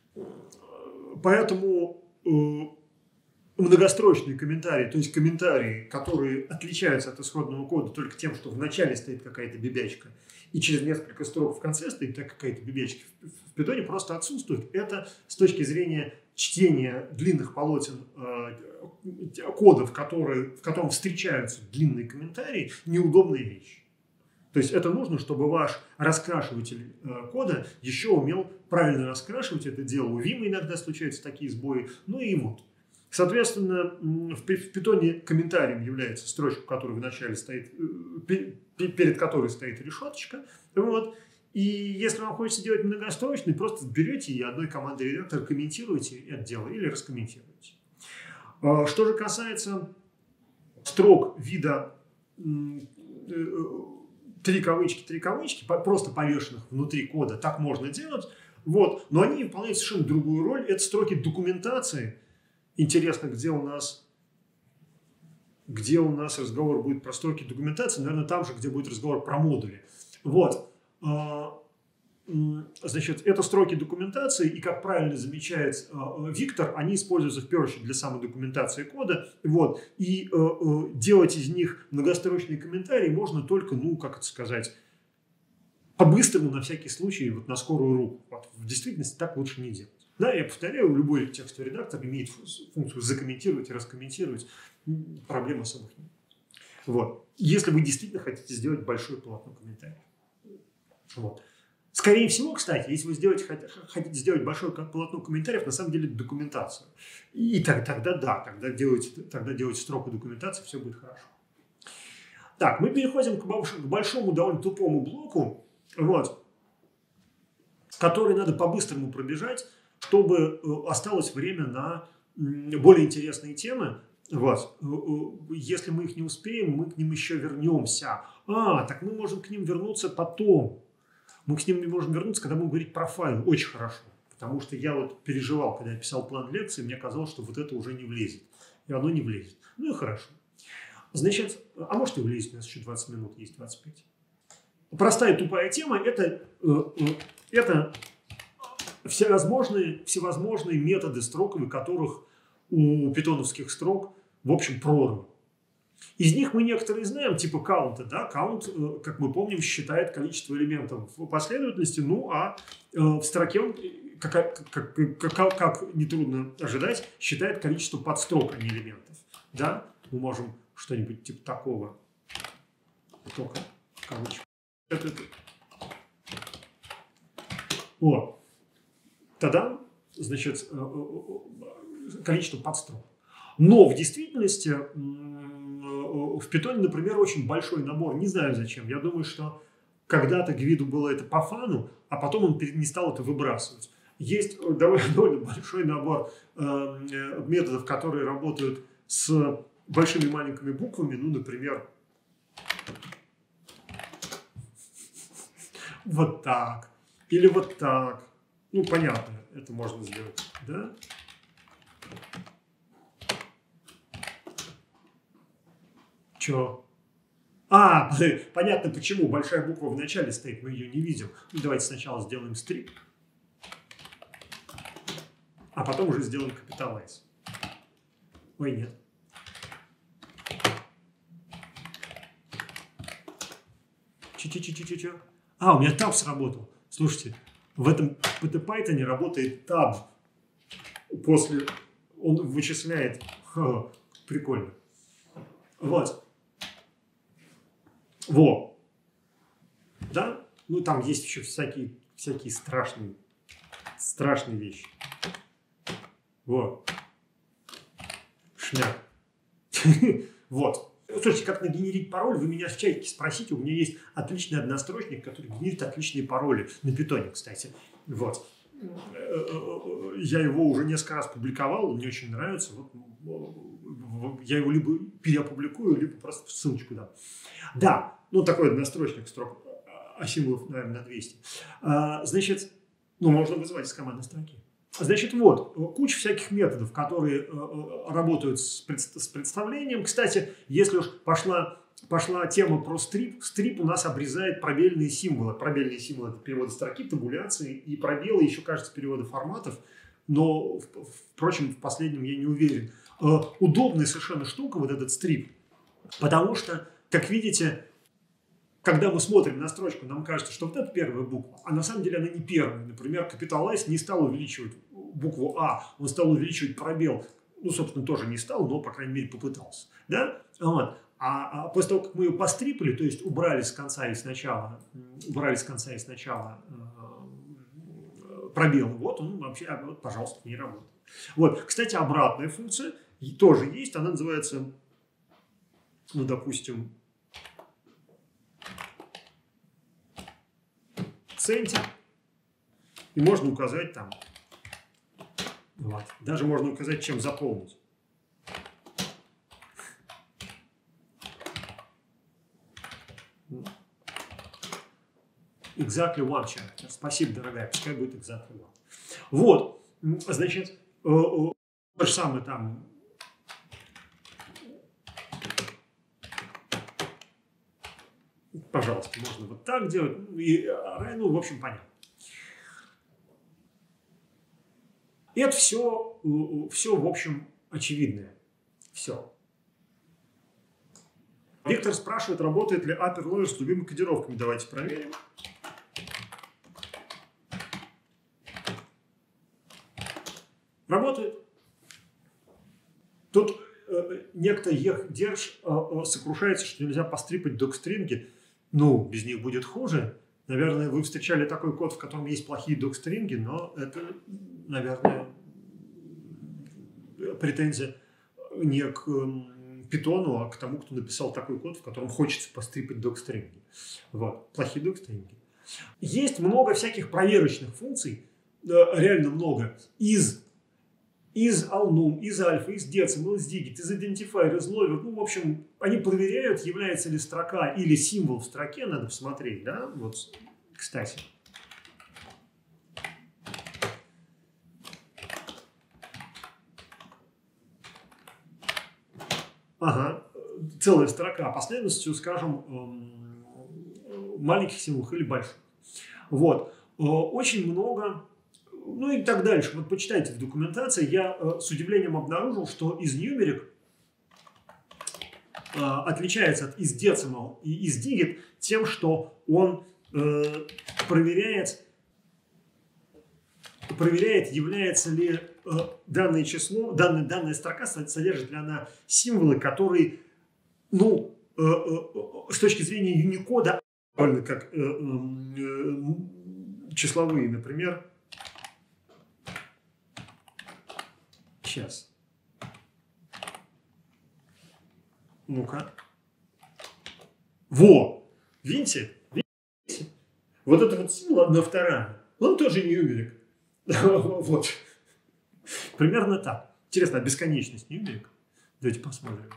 Поэтому э, многострочные комментарии, то есть комментарии, которые отличаются от исходного кода только тем, что в начале стоит какая-то бибячка, и через несколько строк в конце стоит какая-то бибячка, в питоне просто отсутствует. Это с точки зрения чтения длинных полотен э, кода, в, которые, в котором встречаются длинные комментарии, неудобная вещь. То есть это нужно, чтобы ваш раскрашиватель э, кода еще умел правильно раскрашивать это дело. У Vim иногда случаются такие сбои. Ну и вот. Соответственно, в, в питоне комментарием является строчка, в которой в начале стоит, э, перед которой стоит решеточка. Вот. И если вам хочется делать многострочный, просто берете и одной командой редактора комментируете это дело или раскомментируете. Э, что же касается строк вида э, три кавычки, три кавычки, просто повешенных внутри кода, так можно делать, вот, но они выполняют совершенно другую роль. Это строки документации. Интересно, где у нас, где у нас разговор будет про строки документации, наверное, там же, где будет разговор про модули. Вот. Значит, это строки документации, и, как правильно замечает э, Виктор, они используются в первую очередь для самодокументации кода. Вот, и э, э, делать из них многострочные комментарии можно только, ну, как это сказать, по-быстрому, на всякий случай, вот на скорую руку. Вот, в действительности так лучше не делать. Да, я повторяю, любой текстовый редактор имеет функцию закомментировать и раскомментировать. Проблем особых нет. Вот. Если вы действительно хотите сделать большой полотно комментариев. Вот. Скорее всего, кстати, если вы сделаете, хотите сделать большое полотно комментариев, на самом деле документацию. И так, тогда да, тогда делайте, тогда делайте строку документации, все будет хорошо. Так, мы переходим к большому, довольно тупому блоку, вот, который надо по-быстрому пробежать, чтобы осталось время на более интересные темы. Вот. Если мы их не успеем, мы к ним еще вернемся. А, так мы можем к ним вернуться потом. Мы к ним не можем вернуться, когда будем говорить про файлы. Очень хорошо. Потому что я вот переживал, когда я писал план лекции, мне казалось, что вот это уже не влезет. И оно не влезет. Ну и хорошо. Значит, а может и влезет, у нас еще двадцать минут есть, двадцать пять. Простая тупая тема – это, это всевозможные, всевозможные методы строковые, которых у питоновских строк, в общем, прорва. Из них мы некоторые знаем, типа каунта. Да? Каунт, как мы помним, считает количество элементов в последовательности, ну а в строке он, как, как, как, как нетрудно ожидать, считает количество подстрок, а не элементов. Да? Мы можем что-нибудь типа такого. Только кавычка. Это, это. О. Тогда, значит, количество подстрок. Но в действительности в питоне, например, очень большой набор. Не знаю зачем. Я думаю, что когда-то Гвиду было это по фану, а потом он не стал это выбрасывать. Есть довольно, довольно большой набор э, методов, которые работают с большими и маленькими буквами. Ну, например, вот так. Или вот так. Ну, понятно, это можно сделать. Да? Чё? А, понятно почему. Большая буква в начале стоит, мы ее не видим. Ну, давайте сначала сделаем стрип, а потом уже сделаем capitalize. Ой, нет. Че-че-че-че-че. А, у меня таб сработал. Слушайте, в этом пи ти Python работает таб. После он вычисляет. Ха, прикольно. Вот. Во. Да? Ну, там есть еще всякие, всякие страшные, страшные вещи. Вот. Шняк. Вот. Слушайте, как нагенерить пароль, вы меня в чатике спросите. У меня есть отличный однострочник, который генерит отличные пароли. На питоне, кстати. Вот. Я его уже несколько раз публиковал, мне очень нравится. Вот. Я его либо переопубликую, либо просто ссылочку дам. Да, ну такой однострочник строк, а символов, наверное, на двести. А, значит, ну можно вызывать из командной строки. Значит, вот, куча всяких методов, которые э, работают с, пред, с представлением. Кстати, если уж пошла, пошла тема про стрип, стрип у нас обрезает пробельные символы. Пробельные символы – это переводы строки, табуляции, и пробелы еще, кажется, переводы форматов. Но, впрочем, в последнем я не уверен. Э, удобная совершенно штука, вот этот стрип, потому что, как видите, когда мы смотрим на строчку, нам кажется, что вот это первая буква, а на самом деле она не первая. Например, capitalize не стал увеличивать букву А, он стал увеличивать пробел. Ну, собственно, тоже не стал, но, по крайней мере, попытался. Да? Вот. А, а после того, как мы ее пострипали, то есть убрали с конца и с начала, убрали с конца и с начала э, пробел, вот он вообще, вот, пожалуйста, не работает. Вот. Кстати, обратная функция тоже есть, она называется, ну, допустим, центр, и можно указать там, вот. Даже можно указать, чем заполнить. Exactly one character. Спасибо, дорогая, пускай будет exactly one. Вот, значит, то же самое там. Пожалуйста, можно вот так делать. И, ну, в общем, понятно. И это все, все, в общем, очевидное. Все. Виктор спрашивает, работает ли upper lower с любыми кодировками. Давайте проверим. Работает. Тут э, некто ехдерж э, э, сокрушается, что нельзя пострипать докстринги. Ну, без них будет хуже. Наверное, вы встречали такой код, в котором есть плохие док-стринги, но это, наверное, претензия не к питону, а к тому, кто написал такой код, в котором хочется пострипать док-стринги. Вот. Плохие док-стринги. Есть много всяких проверочных функций, реально много, из, из alnum, из alpha, из decimal, из digit, из identifier, из lover. Ну, в общем, они проверяют, является ли строка или символ в строке, надо посмотреть, да, вот, кстати. Ага, целая строка последовательностью, скажем, маленьких символов или больших. Вот. Очень много, ну и так дальше. Вот почитайте в документации. Я с удивлением обнаружил, что из numeric отличается от из decimal и из digit тем, что он э, проверяет, проверяет, является ли э, данное число, данная, данная строка содержит ли она символы, которые, ну, э, э, с точки зрения Unicode, как э, э, числовые, например. Сейчас. Ну-ка. Во! Видите? Видите? Вот это вот символ одна вторая. Он тоже numeric. Вот. Примерно так. Интересно, а бесконечность numeric? Давайте посмотрим.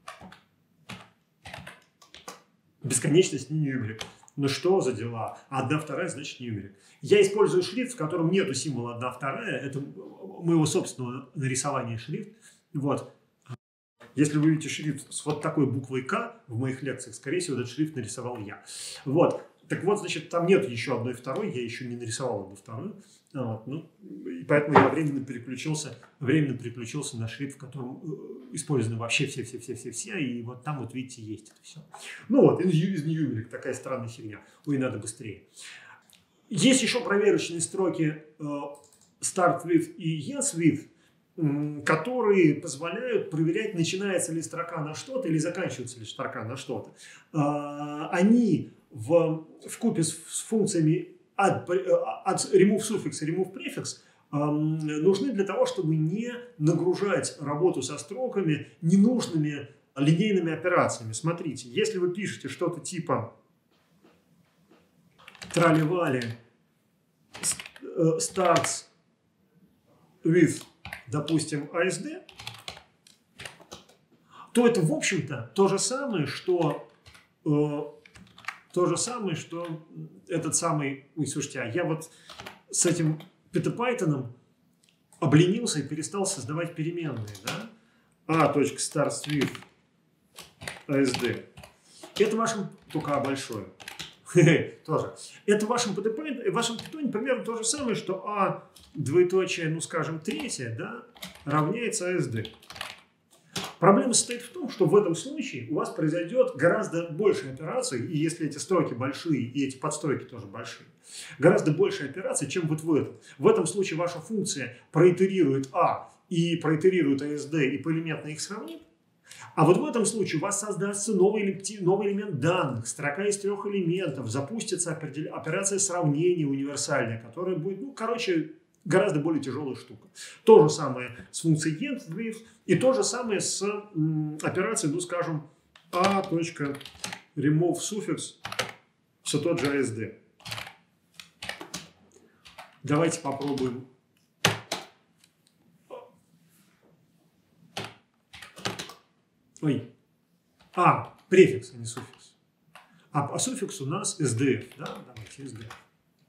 Бесконечность не numeric. Ну что за дела? Одна вторая значит numeric. Я использую шрифт, в котором нету символа одна вторая. Это моего собственного нарисования шрифт. Вот. Если вы видите шрифт с вот такой буквой К в моих лекциях, скорее всего, этот шрифт нарисовал я. Вот. Так вот, значит, там нет еще одной второй, я еще не нарисовал одну вторую. Вот. Ну, и поэтому я временно переключился, временно переключился на шрифт, в котором использованы вообще все-все-все-все-все, и вот там вот, видите, есть это все. Ну вот, из numeric такая странная фигня. Ой, надо быстрее. Есть еще проверочные строки start with и ends with, которые позволяют проверять, начинается ли строка на что-то или заканчивается ли строка на что-то. Они в, в купе с, с функциями add, add, remove suffix и remove prefix нужны для того, чтобы не нагружать работу со строками ненужными линейными операциями. Смотрите, если вы пишете что-то типа трали-вали starts with, допустим, эй эс ди, то это, в общем-то, то же самое, что э, то же самое, что этот самый... Ой, слушайте, а я вот с этим питапайтоном обленился и перестал создавать переменные, да? a.starts with эй эс ди. Это в вашем... Только А большое. Тоже. Это в вашем питоне, в вашем питоне примерно то же самое, что А двоеточие, ну скажем, третье, да, равняется эй эс ди. Проблема состоит в том, что в этом случае у вас произойдет гораздо больше операций, и если эти строки большие, и эти подстройки тоже большие, гораздо больше операций, чем вот в этом. В этом случае ваша функция проитерирует А и проитерирует эй эс ди и поэлементно их сравнит. А вот в этом случае у вас создастся новый, новый элемент данных, строка из трех элементов, запустится операция сравнения универсальная, которая будет, ну, короче, гораздо более тяжелая штука. То же самое с функцией end with, и то же самое с м, операцией, ну, скажем, a.remove suffix, все тот же эй эс ди. Давайте попробуем. Ой. А, префикс, а не суффикс. А, а суффикс у нас эс ди эф. Да? Давайте эс ди эф.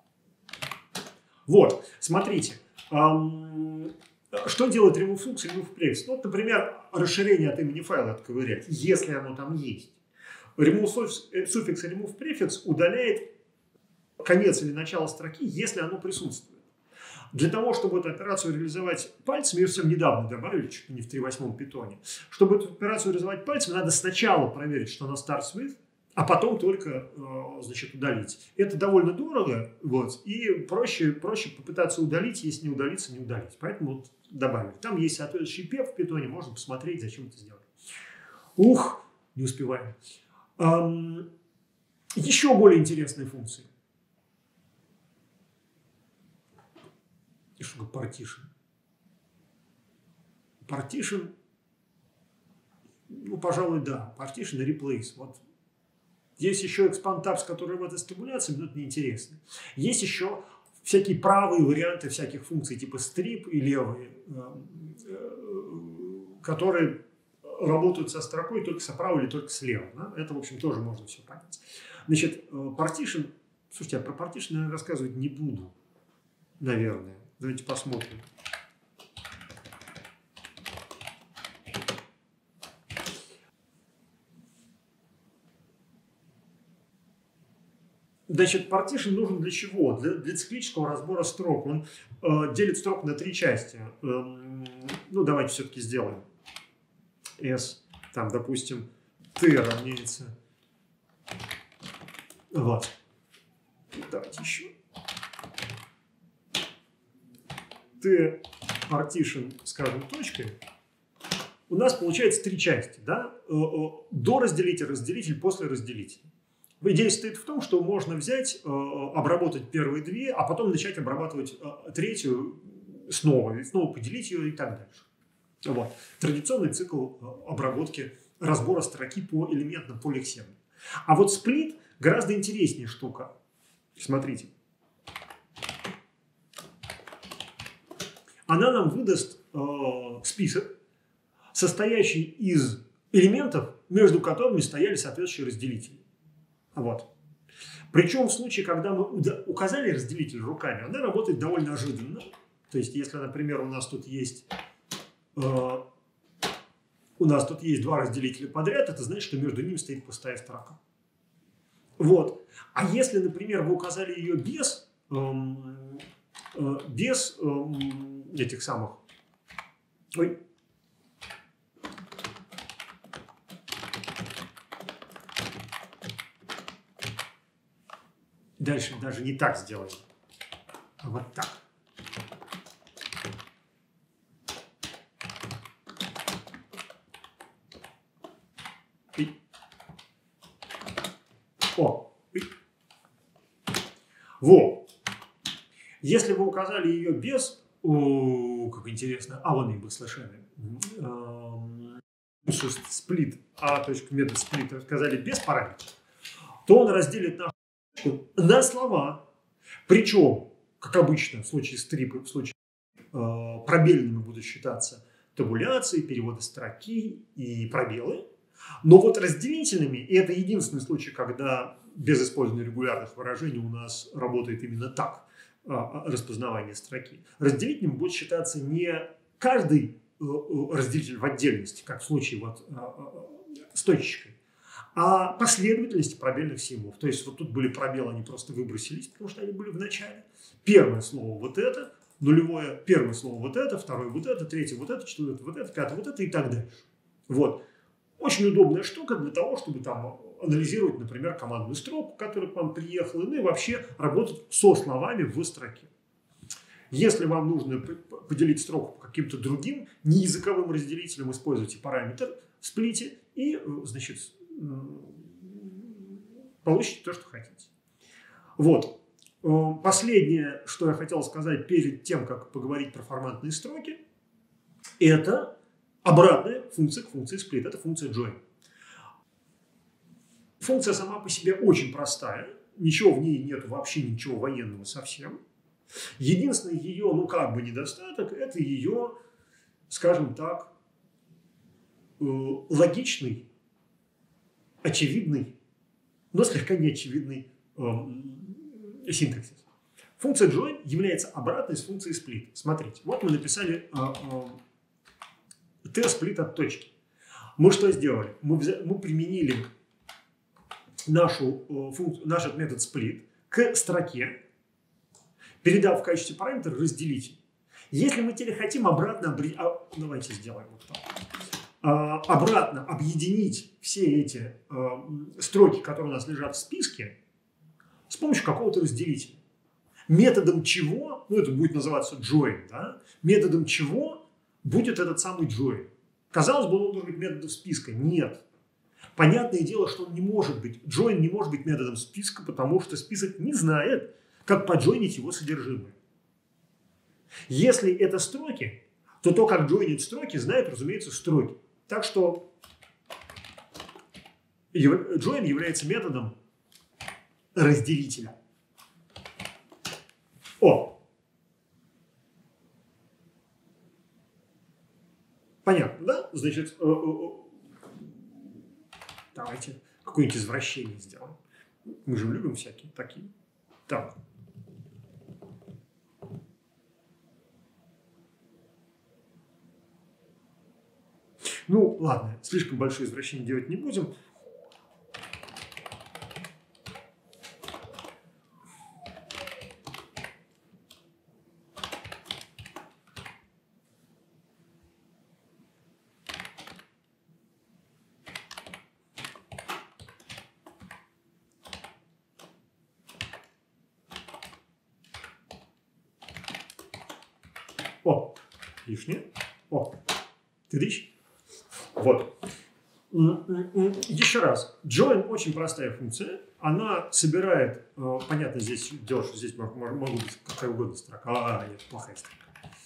Вот, смотрите. Эм, что делает remove функция и remove префикс? Ну, вот, например, расширение от имени файла отковырять, если оно там есть. Remove суффикс и remove префикс удаляет конец или начало строки, если оно присутствует. Для того, чтобы эту операцию реализовать пальцем, ее совсем недавно добавили, чуть ли не в три восьмом питоне, чтобы эту операцию реализовать пальцем, надо сначала проверить, что она starts with, а потом только, значит, удалить. Это довольно дорого, вот, и проще, проще попытаться удалить, если не удалиться, не удалить. Поэтому вот добавили. Там есть соответствующий пеп в питоне, можно посмотреть, зачем это сделали. Ух, не успеваем. Эм, еще более интересные функции. И что такое partition? Partition, ну, пожалуй, да. Partition и replace. Вот. Есть еще expand tabs, которые в этой стимуляции, но это неинтересно. Есть еще всякие правые варианты всяких функций, типа strip и левые, которые работают со строкой только справа или только слева. Да? Это, в общем, тоже можно все понять. Значит, partition, слушайте, я про partition, наверное, рассказывать не буду, наверное. Давайте посмотрим. Значит, partition нужен для чего? Для, для циклического разбора строк. Он э, делит строк на три части. Э, ну, давайте все-таки сделаем. S, там, допустим, T равняется... Вот. Давайте еще. T partition, скажем, точкой. У нас получается три части. Да? До разделителя, разделитель, после разделителя. Идея состоит в том, что можно взять, обработать первые две, а потом начать обрабатывать третью снова, и снова поделить ее и так дальше. Вот. Традиционный цикл обработки разбора строки по элементам, по лексемам. А вот сплит гораздо интереснее штука. Смотрите. Она нам выдаст э, список, состоящий из элементов, между которыми стояли соответствующие разделители. Вот. Причем в случае, когда мы указали разделитель руками, она работает довольно ожиданно. То есть, если, например, у нас тут есть э, у нас тут есть два разделителя подряд, это значит, что между ними стоит пустая строка. Вот. А если, например, вы указали ее без, э, э, без э, этих самых... Ой. Дальше даже не так сделаем, а вот так. И. О! И. Во! Если вы указали ее без, о, как интересно, а вон и бы слышали, сплит, а точка метод сплит сказали без параметров, то он разделит нашу на слова. Причем, как обычно, в случае стрипа, в случае э, пробельными будут считаться табуляции, переводы строки и пробелы. Но вот разделительными, и это единственный случай, когда без использования регулярных выражений у нас работает именно так э, распознавание строки. Разделительным будет считаться не каждый э, разделитель в отдельности, как в случае вот, э, с точечкой, а последовательности пробельных символов. То есть вот тут были пробелы, они просто выбросились, потому что они были в начале. Первое слово вот это, нулевое, первое слово вот это, второе вот это, третье вот это, четвертое вот это, пятое вот это и так дальше. Вот. Очень удобная штука для того, чтобы там анализировать, например, командную строку, которая к вам приехала, ну и вообще работать со словами в строке. Если вам нужно поделить строку по каким-то другим неязыковым разделителям, используйте параметр в сплите и, значит, получите то, что хотите. Вот. Последнее, что я хотел сказать перед тем, как поговорить про форматные строки, это обратная функция к функции split. Это функция join. Функция сама по себе очень простая. Ничего в ней нет, вообще ничего военного совсем. Единственный ее, ну как бы недостаток, это ее, скажем так, логичный, очевидный, но слегка неочевидный э, синтаксис. Функция join является обратной с функцией split. Смотрите, вот мы написали э, э, t-split от точки. Мы что сделали? Мы, взяли, мы применили нашу, э, функцию, наш метод split к строке, передав в качестве параметра разделитель. Если мы теперь хотим обратно... А, давайте сделаем вот так. Обратно объединить все эти э, строки, которые у нас лежат в списке, с помощью какого-то разделителя. Методом чего, ну это будет называться join, да? Методом чего будет этот самый join. Казалось бы, он должен быть методом списка. Нет. Понятное дело, что он не может быть. Join не может быть методом списка, потому что список не знает, как поджойнить его содержимое. Если это строки, то то, как джойнить строки, знают, разумеется, строки. Так что join является методом разделителя. О! Понятно, да? Значит, давайте какое-нибудь извращение сделаем. Мы же любим всякие такие. Так. Ну, ладно, слишком большое извращение делать не будем. О, лишнее. О, ты дышишь? Вот. Еще раз. Join очень простая функция. Она собирает, понятно, здесь дело, что здесь могут быть какая угодно строка. А, нет, плохая строка.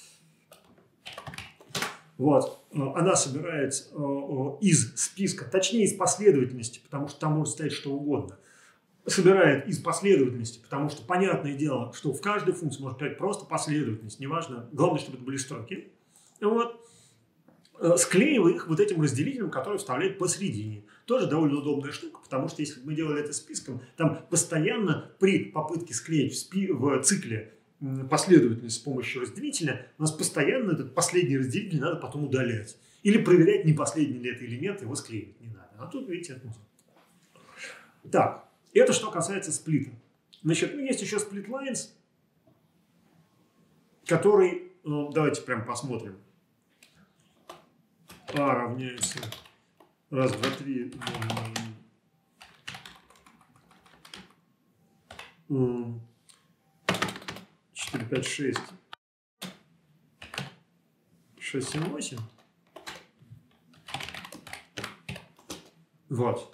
Вот. Она собирает из списка, точнее из последовательности, потому что там может стоять что угодно. Собирает из последовательности, потому что понятное дело, что в каждой функции может быть просто последовательность, неважно, главное, чтобы это были строки. Вот. Склеивая их вот этим разделителем, который вставляет посередине. Тоже довольно удобная штука, потому что если бы мы делали это списком, там постоянно при попытке склеить в, спи в цикле последовательность с помощью разделителя, у нас постоянно этот последний разделитель надо потом удалять. Или проверять, не последний ли это элемент, его склеивать не надо. А тут, видите, это нужно. Так, это что касается сплита. Значит, ну, есть еще split lines, который, ну, давайте прям посмотрим. А равняется раз, два, три, четыре, пять, шесть, шесть, семь, восемь. Вот.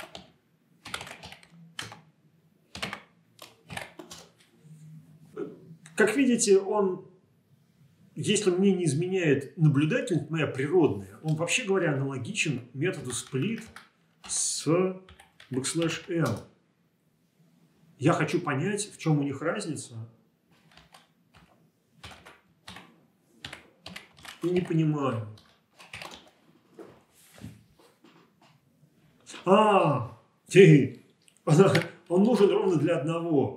Как видите, он, если мне не изменяет наблюдательность моя природная, он, вообще говоря, аналогичен методу split с backslash n. Я хочу понять, в чем у них разница, и не понимаю. А, ты, он нужен ровно для одного.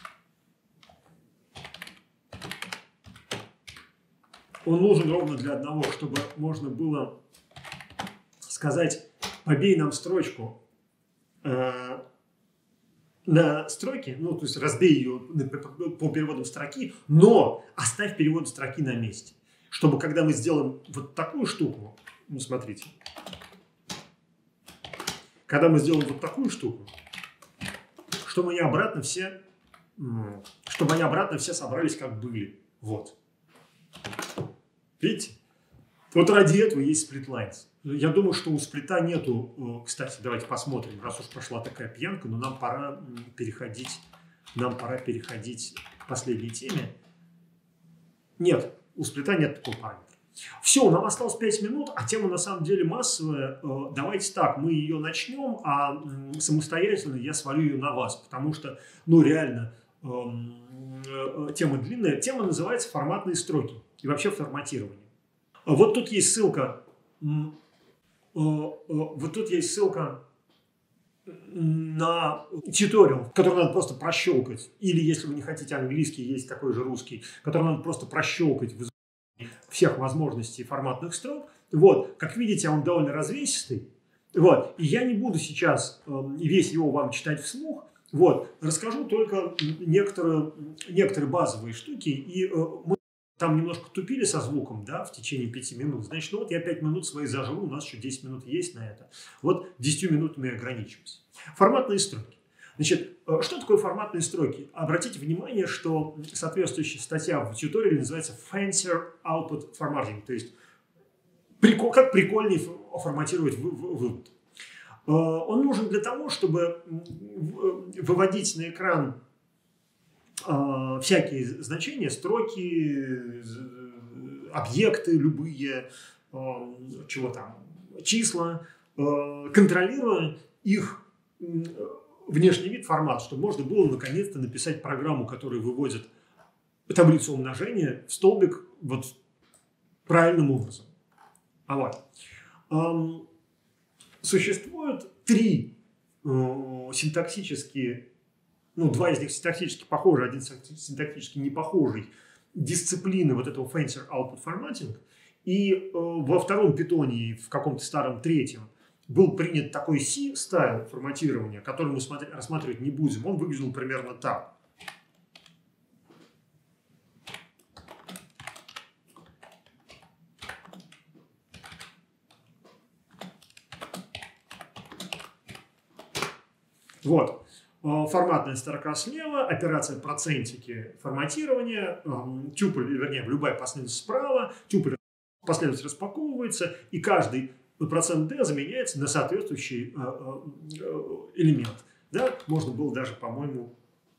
Он нужен ровно для одного, чтобы можно было сказать, побей нам строчку э, на строке, ну, то есть разбей ее по, по переводам строки, но оставь перевод строки на месте. Чтобы, когда мы сделаем вот такую штуку, ну, смотрите, когда мы сделаем вот такую штуку, чтобы они обратно все, чтобы они обратно все собрались, как были. Вот. Видите? Вот ради этого есть split lines. Я думаю, что у сплита нету... Кстати, давайте посмотрим, раз уж пошла такая пьянка, но нам пора переходить, нам пора переходить к последней теме. Нет, у сплита нет такого параметра. Все, нам осталось пять минут, а тема на самом деле массовая. Давайте так, мы ее начнем, а самостоятельно я свалю ее на вас, потому что, ну, реально, тема длинная. Тема называется «Форматные строки» и вообще форматирование. Вот тут есть ссылка, вот тут есть ссылка на туториал, который надо просто прощелкать. Или, если вы не хотите английский, есть такой же русский, который надо просто прощелкать в всех возможностей форматных строк. Вот, как видите, он довольно развесистый. Вот, и я не буду сейчас весь его вам читать вслух. Вот, расскажу только некоторые, некоторые базовые штуки, и мы там немножко тупили со звуком, да, в течение пяти минут. Значит, ну вот я пять минут свои заживу, у нас еще десять минут есть на это. Вот десятью минутами ограничимся. Форматные строки. Значит, что такое форматные строки? Обратите внимание, что соответствующая статья в туториале называется Fancier Output Formatting, то есть прикол, как прикольнее форматировать вывод. Он нужен для того, чтобы выводить на экран э, всякие значения, строки, объекты любые, э, чего там, числа, э, контролируя их э, внешний вид, формат, чтобы можно было наконец-то написать программу, которая выводит таблицу умножения в столбик вот правильным образом. А вот. Эм, существует три э, синтаксические, ну, два из них синтаксически похожи, один синтаксически не похожий, дисциплины вот этого Fancy Output Formatting. И э, во втором питоне и в каком-то старом третьем был принят такой C-стайл форматирования, который мы смотри, рассматривать не будем. Он выглядел примерно так. Вот. Форматная строка слева, операция процентики форматирования, тюпель, вернее, любая последовательность справа, тюпель последовательность распаковывается, и каждый процент D заменяется на соответствующий элемент. Да? Можно было даже, по-моему,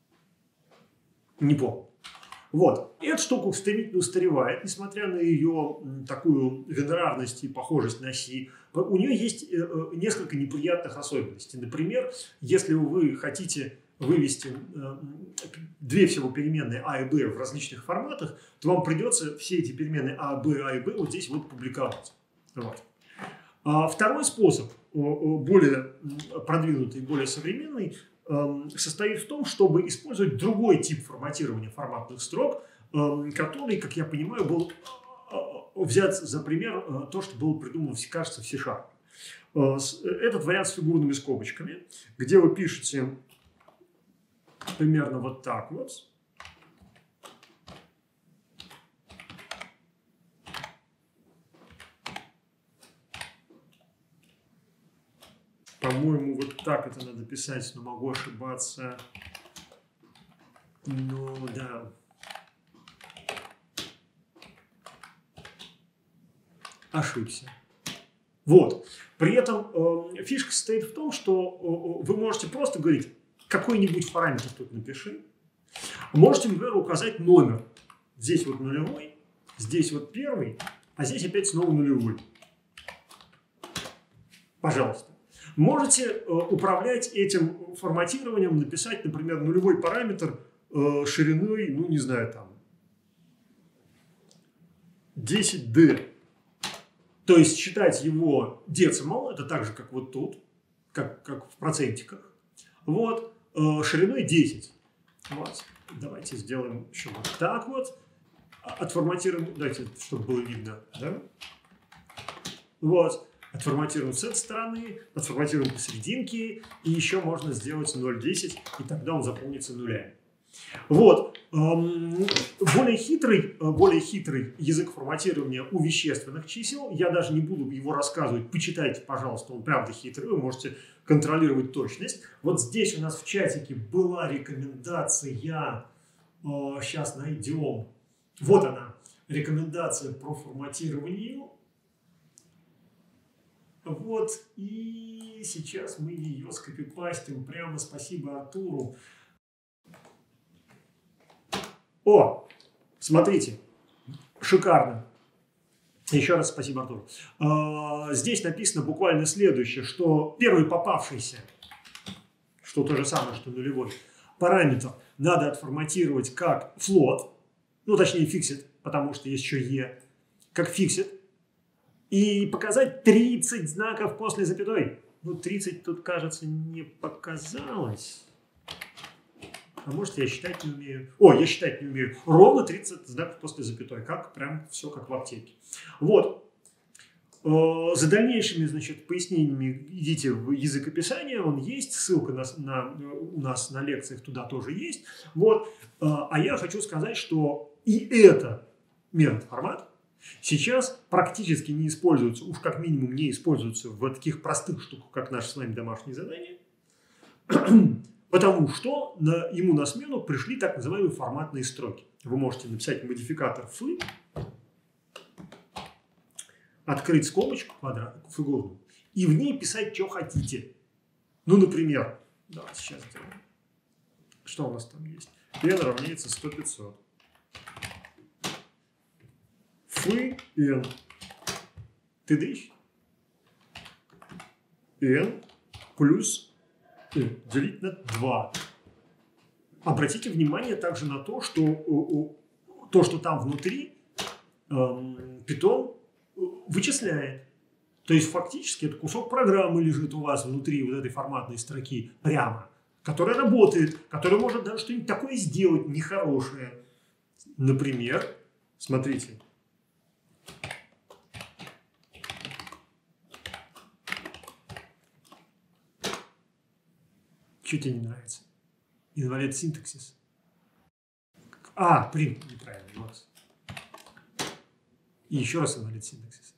не помню. Вот. И эта штука стремительно устаревает, несмотря на ее такую венерарность и похожесть на C. У нее есть несколько неприятных особенностей. Например, если вы хотите вывести две всего переменные А и Б в различных форматах, то вам придется все эти переменные А, Б, А и Б вот здесь вот публиковать. Вот. А второй способ, более продвинутый, более современный, состоит в том, чтобы использовать другой тип форматирования форматных строк, который, как я понимаю, был взят за пример то, что было придумано, кажется, в C-Sharp. Этот вариант с фигурными скобочками, где вы пишете примерно вот так вот. По-моему, вот так это надо писать, но могу ошибаться. Ну, да. Ошибся. Вот. При этом э, фишка состоит в том, что э, вы можете просто говорить, какой-нибудь параметр тут напиши. Можете, например, указать номер. Здесь вот нулевой, здесь вот первый, а здесь опять снова нулевой. Пожалуйста. Можете э, управлять этим форматированием, написать, например, нулевой параметр э, шириной, ну, не знаю, там, десять дэ. То есть считать его децимал, это так же, как вот тут, как, как в процентиках. Вот, э, шириной десять. Вот. Давайте сделаем еще вот так вот. Отформатируем, давайте, чтобы было видно, да? Вот. Отформатируем с этой стороны, отформатируем посерединке, и еще можно сделать ноль целых десять, и тогда он заполнится нулями. Вот. Более хитрый, более хитрый язык форматирования у вещественных чисел. Я даже не буду его рассказывать. Почитайте, пожалуйста, он правда хитрый. Вы можете контролировать точность. Вот здесь у нас в чатике была рекомендация. Сейчас найдем. Вот она. Рекомендация про форматирование. Вот. И сейчас мы ее скопипастим. Прямо спасибо Артуру. О, смотрите, шикарно. Еще раз спасибо, Артур. А, здесь написано буквально следующее, что первый попавшийся, что то же самое, что нулевой, параметр надо отформатировать как float, ну точнее fixed, потому что есть еще e, как fixed, и показать тридцать знаков после запятой. Ну, тридцать тут, кажется, не показалось. А может, я считать не умею. О, я считать не умею. Ровно тридцать знаков после запятой. Как? Прям все как в аптеке. Вот. За дальнейшими, значит, пояснениями идите в язык описания. Он есть. Ссылка на, на, у нас на лекциях туда тоже есть. Вот. А я хочу сказать, что и это метод формат сейчас практически не используется, уж как минимум не используется в таких простых штуках, как наши с вами домашние задания. Потому что на, ему на смену пришли так называемые форматные строки. Вы можете написать модификатор фы, открыть скобочку квадратную, фигурную, и в ней писать, что хотите. Ну, например, давайте сейчас сделаем. Что у нас там есть? n равняется сто пятьсот. Фы n. Ты дышь? n плюс n делить на два. Обратите внимание также на то, что то, что там внутри, Python вычисляет. То есть фактически это кусок программы лежит у вас внутри вот этой форматной строки прямо, которая работает, которая может даже что-нибудь такое сделать нехорошее. Например, смотрите. Что тебе не нравится? Инвалид синтаксис. А, принт неправильный. Вот. И еще раз инвалид синтаксис.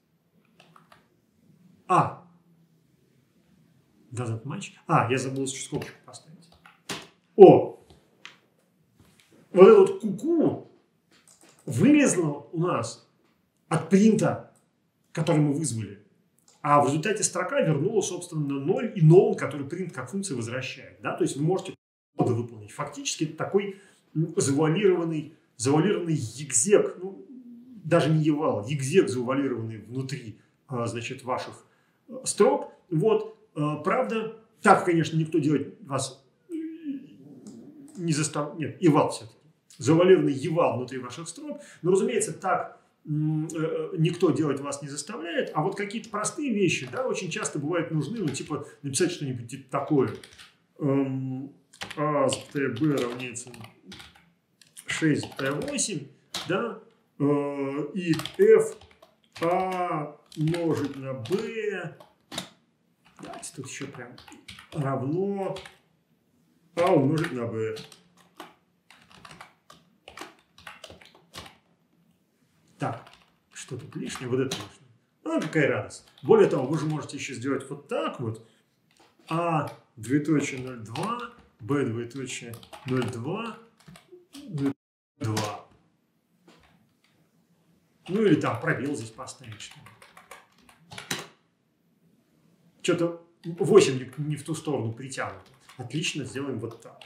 А. Doesn't match. А, я забыл еще скобочку поставить. О! Вот это вот куку вылезло у нас от принта, который мы вызвали. А в результате строка вернула, собственно, ноль и нон, который принт как функция возвращает. Да? То есть вы можете коды выполнить. Фактически это такой завуалированный, завуалированный екзек, ну, даже не евал, екзек завуалированный внутри, значит, ваших строк. Вот, правда, так, конечно, никто делать вас не заставляет. Нет, евал все-таки. Завуалированный евал внутри ваших строк. Но, разумеется, так никто делать вас не заставляет, а вот какие-то простые вещи, да, очень часто бывают нужны, ну, типа, написать что-нибудь типа такое. Эм, а, b равняется шесть восемь, да, э, и f a умножить на b, давайте тут еще прям равно a умножить на b. Так, что тут лишнее? Вот это лишнее. Ну, какая радость. Более того, вы же можете еще сделать вот так вот. А двоеточие ноль два, b двоеточие ноль два, два. Ну или там пробел здесь поставить. Что-то восемь не в ту сторону притянуто. Отлично, сделаем вот так.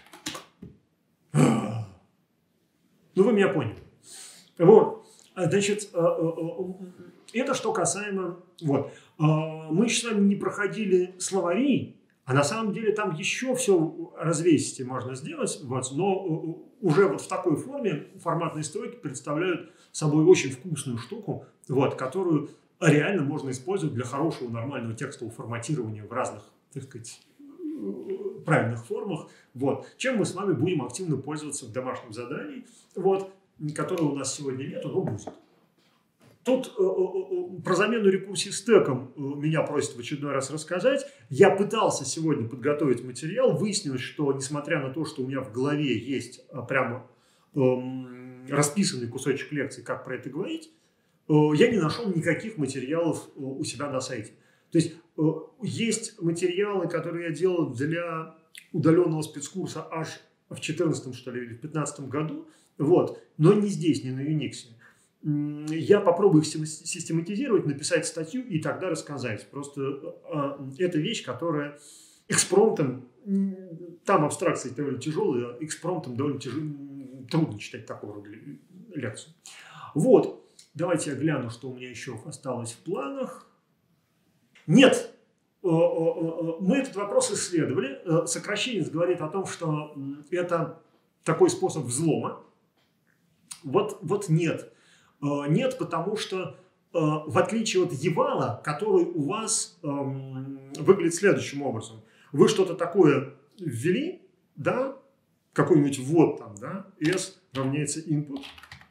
Ну, вы меня поняли. Вот. Значит, это что касаемо... Вот. Мы еще с вами не проходили словари, а на самом деле там еще все развесить можно сделать, вот, но уже вот в такой форме форматные строки представляют собой очень вкусную штуку, вот, которую реально можно использовать для хорошего нормального текстового форматирования в разных, так сказать, правильных формах. Вот. Чем мы с вами будем активно пользоваться в домашнем задании, вот, которого у нас сегодня нету, но будет. Тут э, э, про замену рекурсии стеком э, меня просят в очередной раз рассказать. Я пытался сегодня подготовить материал. Выяснилось, что несмотря на то, что у меня в голове есть э, прямо э, расписанный кусочек лекции, как про это говорить, э, я не нашел никаких материалов э, у себя на сайте. То есть э, есть материалы, которые я делал для удаленного спецкурса аж в две тысячи четырнадцатом, что ли, или в две тысячи пятнадцатом году. Вот, но не здесь, не на Unix. Я попробую их систематизировать, написать статью и тогда рассказать. Просто э, это вещь, которая экспромтом, там абстракции довольно тяжелые, экспромтом довольно тяж... трудно читать такого рода лекцию. Вот, давайте я гляну, что у меня еще осталось в планах. Нет, мы этот вопрос исследовали. Сокращенец говорит о том, что это такой способ взлома. Вот, вот нет. Нет, потому что в отличие от евала, который у вас выглядит следующим образом. Вы что-то такое ввели, да, какой-нибудь ввод там, да, s равняется input.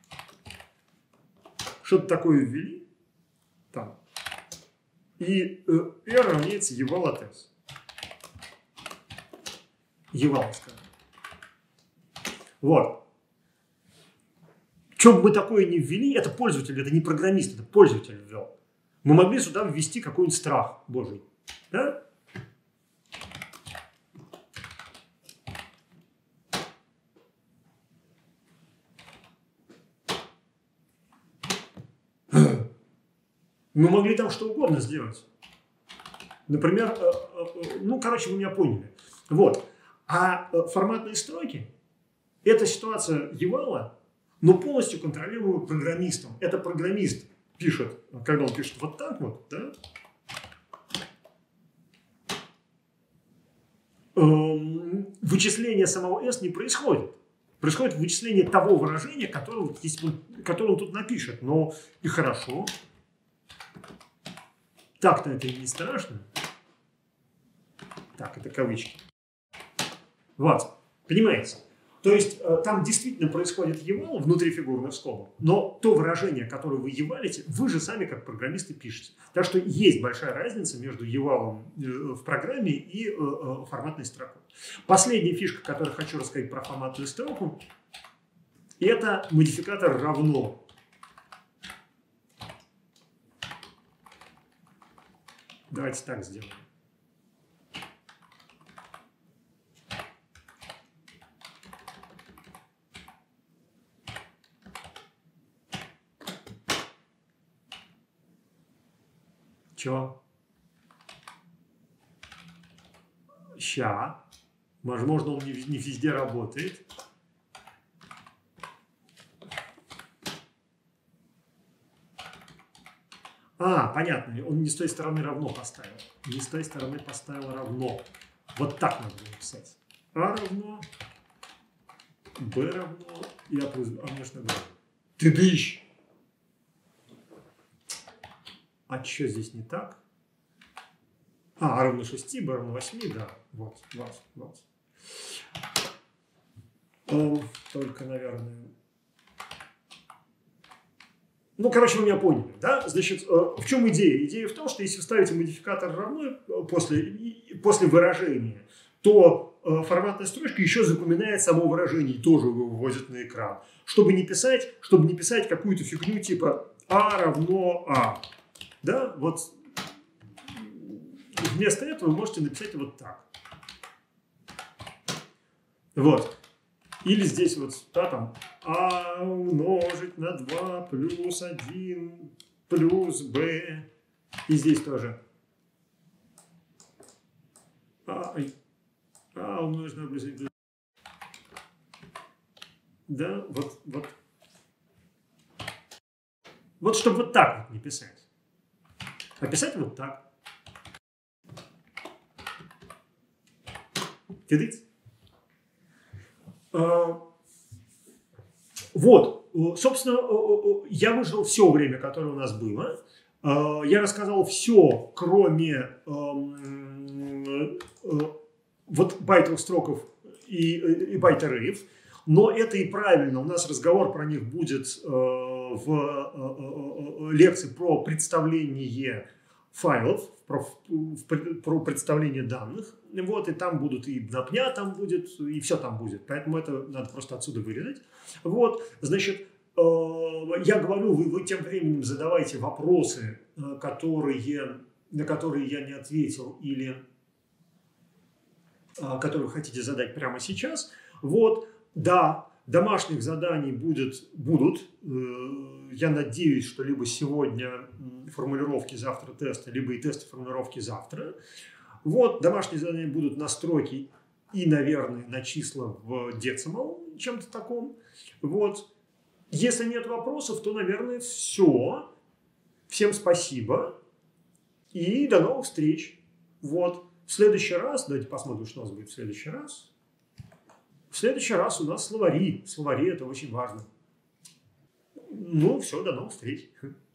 Что-то такое ввели, там, и r равняется eval от s. Eval, скажем. Вот. Что бы мы такое не ввели, это пользователь, это не программист, это пользователь ввел. Мы могли сюда ввести какой-нибудь страх божий. Да? Мы могли там что угодно сделать. Например, ну, короче, вы меня поняли. Вот. А форматные строки, эта ситуация Евала, но полностью контролируемая программистом. Это программист пишет, когда он пишет вот так вот, да, вычисление самого S не происходит. Происходит вычисление того выражения, которое, которое он тут напишет. Но и хорошо. Так-то это и не страшно. Так, это кавычки. Вот. Понимаете? То есть там действительно происходит евал внутри фигурных скобок, но то выражение, которое вы евалите, вы же сами как программисты пишете. Так что есть большая разница между евалом в программе и форматной строкой. Последняя фишка, которую хочу рассказать про форматную строку, это модификатор равно. Давайте так сделаем. Чё? Ща. Возможно, он не, не везде работает. А, понятно. Он не с той стороны равно поставил. Не с той стороны поставил равно. Вот так надо написать. А равно. Б равно. И А плюс А умножить на Б. Ты дышь! А что здесь не так? А, А равно шести, Б равно восьми, да. Вот, вот, вот. Только, наверное... Ну, короче, вы меня поняли, да? Значит, в чем идея? Идея в том, что если вы ставите модификатор равно после, после выражения, то форматная строчка еще запоминает само выражение и тоже его выводит на экран. Чтобы не писать, чтобы не писать какую-то фигню типа А равно А. Да, вот вместо этого вы можете написать вот так. Вот. Или здесь вот, да, там, А умножить на два плюс один плюс Б. И здесь тоже. А, а умножить на плюс один. Да, вот, вот. Вот чтобы вот так вот не писать. А писать вот так. Кидать. Вот, собственно, я выжил все время, которое у нас было. Я рассказал все, кроме вот байтовых строков и, и байт-арреев. Но это и правильно. У нас разговор про них будет в лекции про представление файлов, про, про представление данных. Вот, и там будут и напня там будет, и все там будет. Поэтому это надо просто отсюда вырезать. Вот, значит, я говорю, вы, вы тем временем задавайте вопросы, которые, на которые я не ответил, или которые вы хотите задать прямо сейчас. Вот, да, домашних заданий будет, будут. Я надеюсь, что либо сегодня формулировки, завтра тесты, либо и тесты формулировки завтра. Вот, домашние задания будут настройки и, наверное, на числа в децимал, чем-то таком. Вот. Если нет вопросов, то, наверное, все. Всем спасибо. И до новых встреч. Вот. В следующий раз, давайте посмотрим, что у нас будет в следующий раз. В следующий раз у нас словари. Словари – это очень важно. Ну, все, до новых встреч.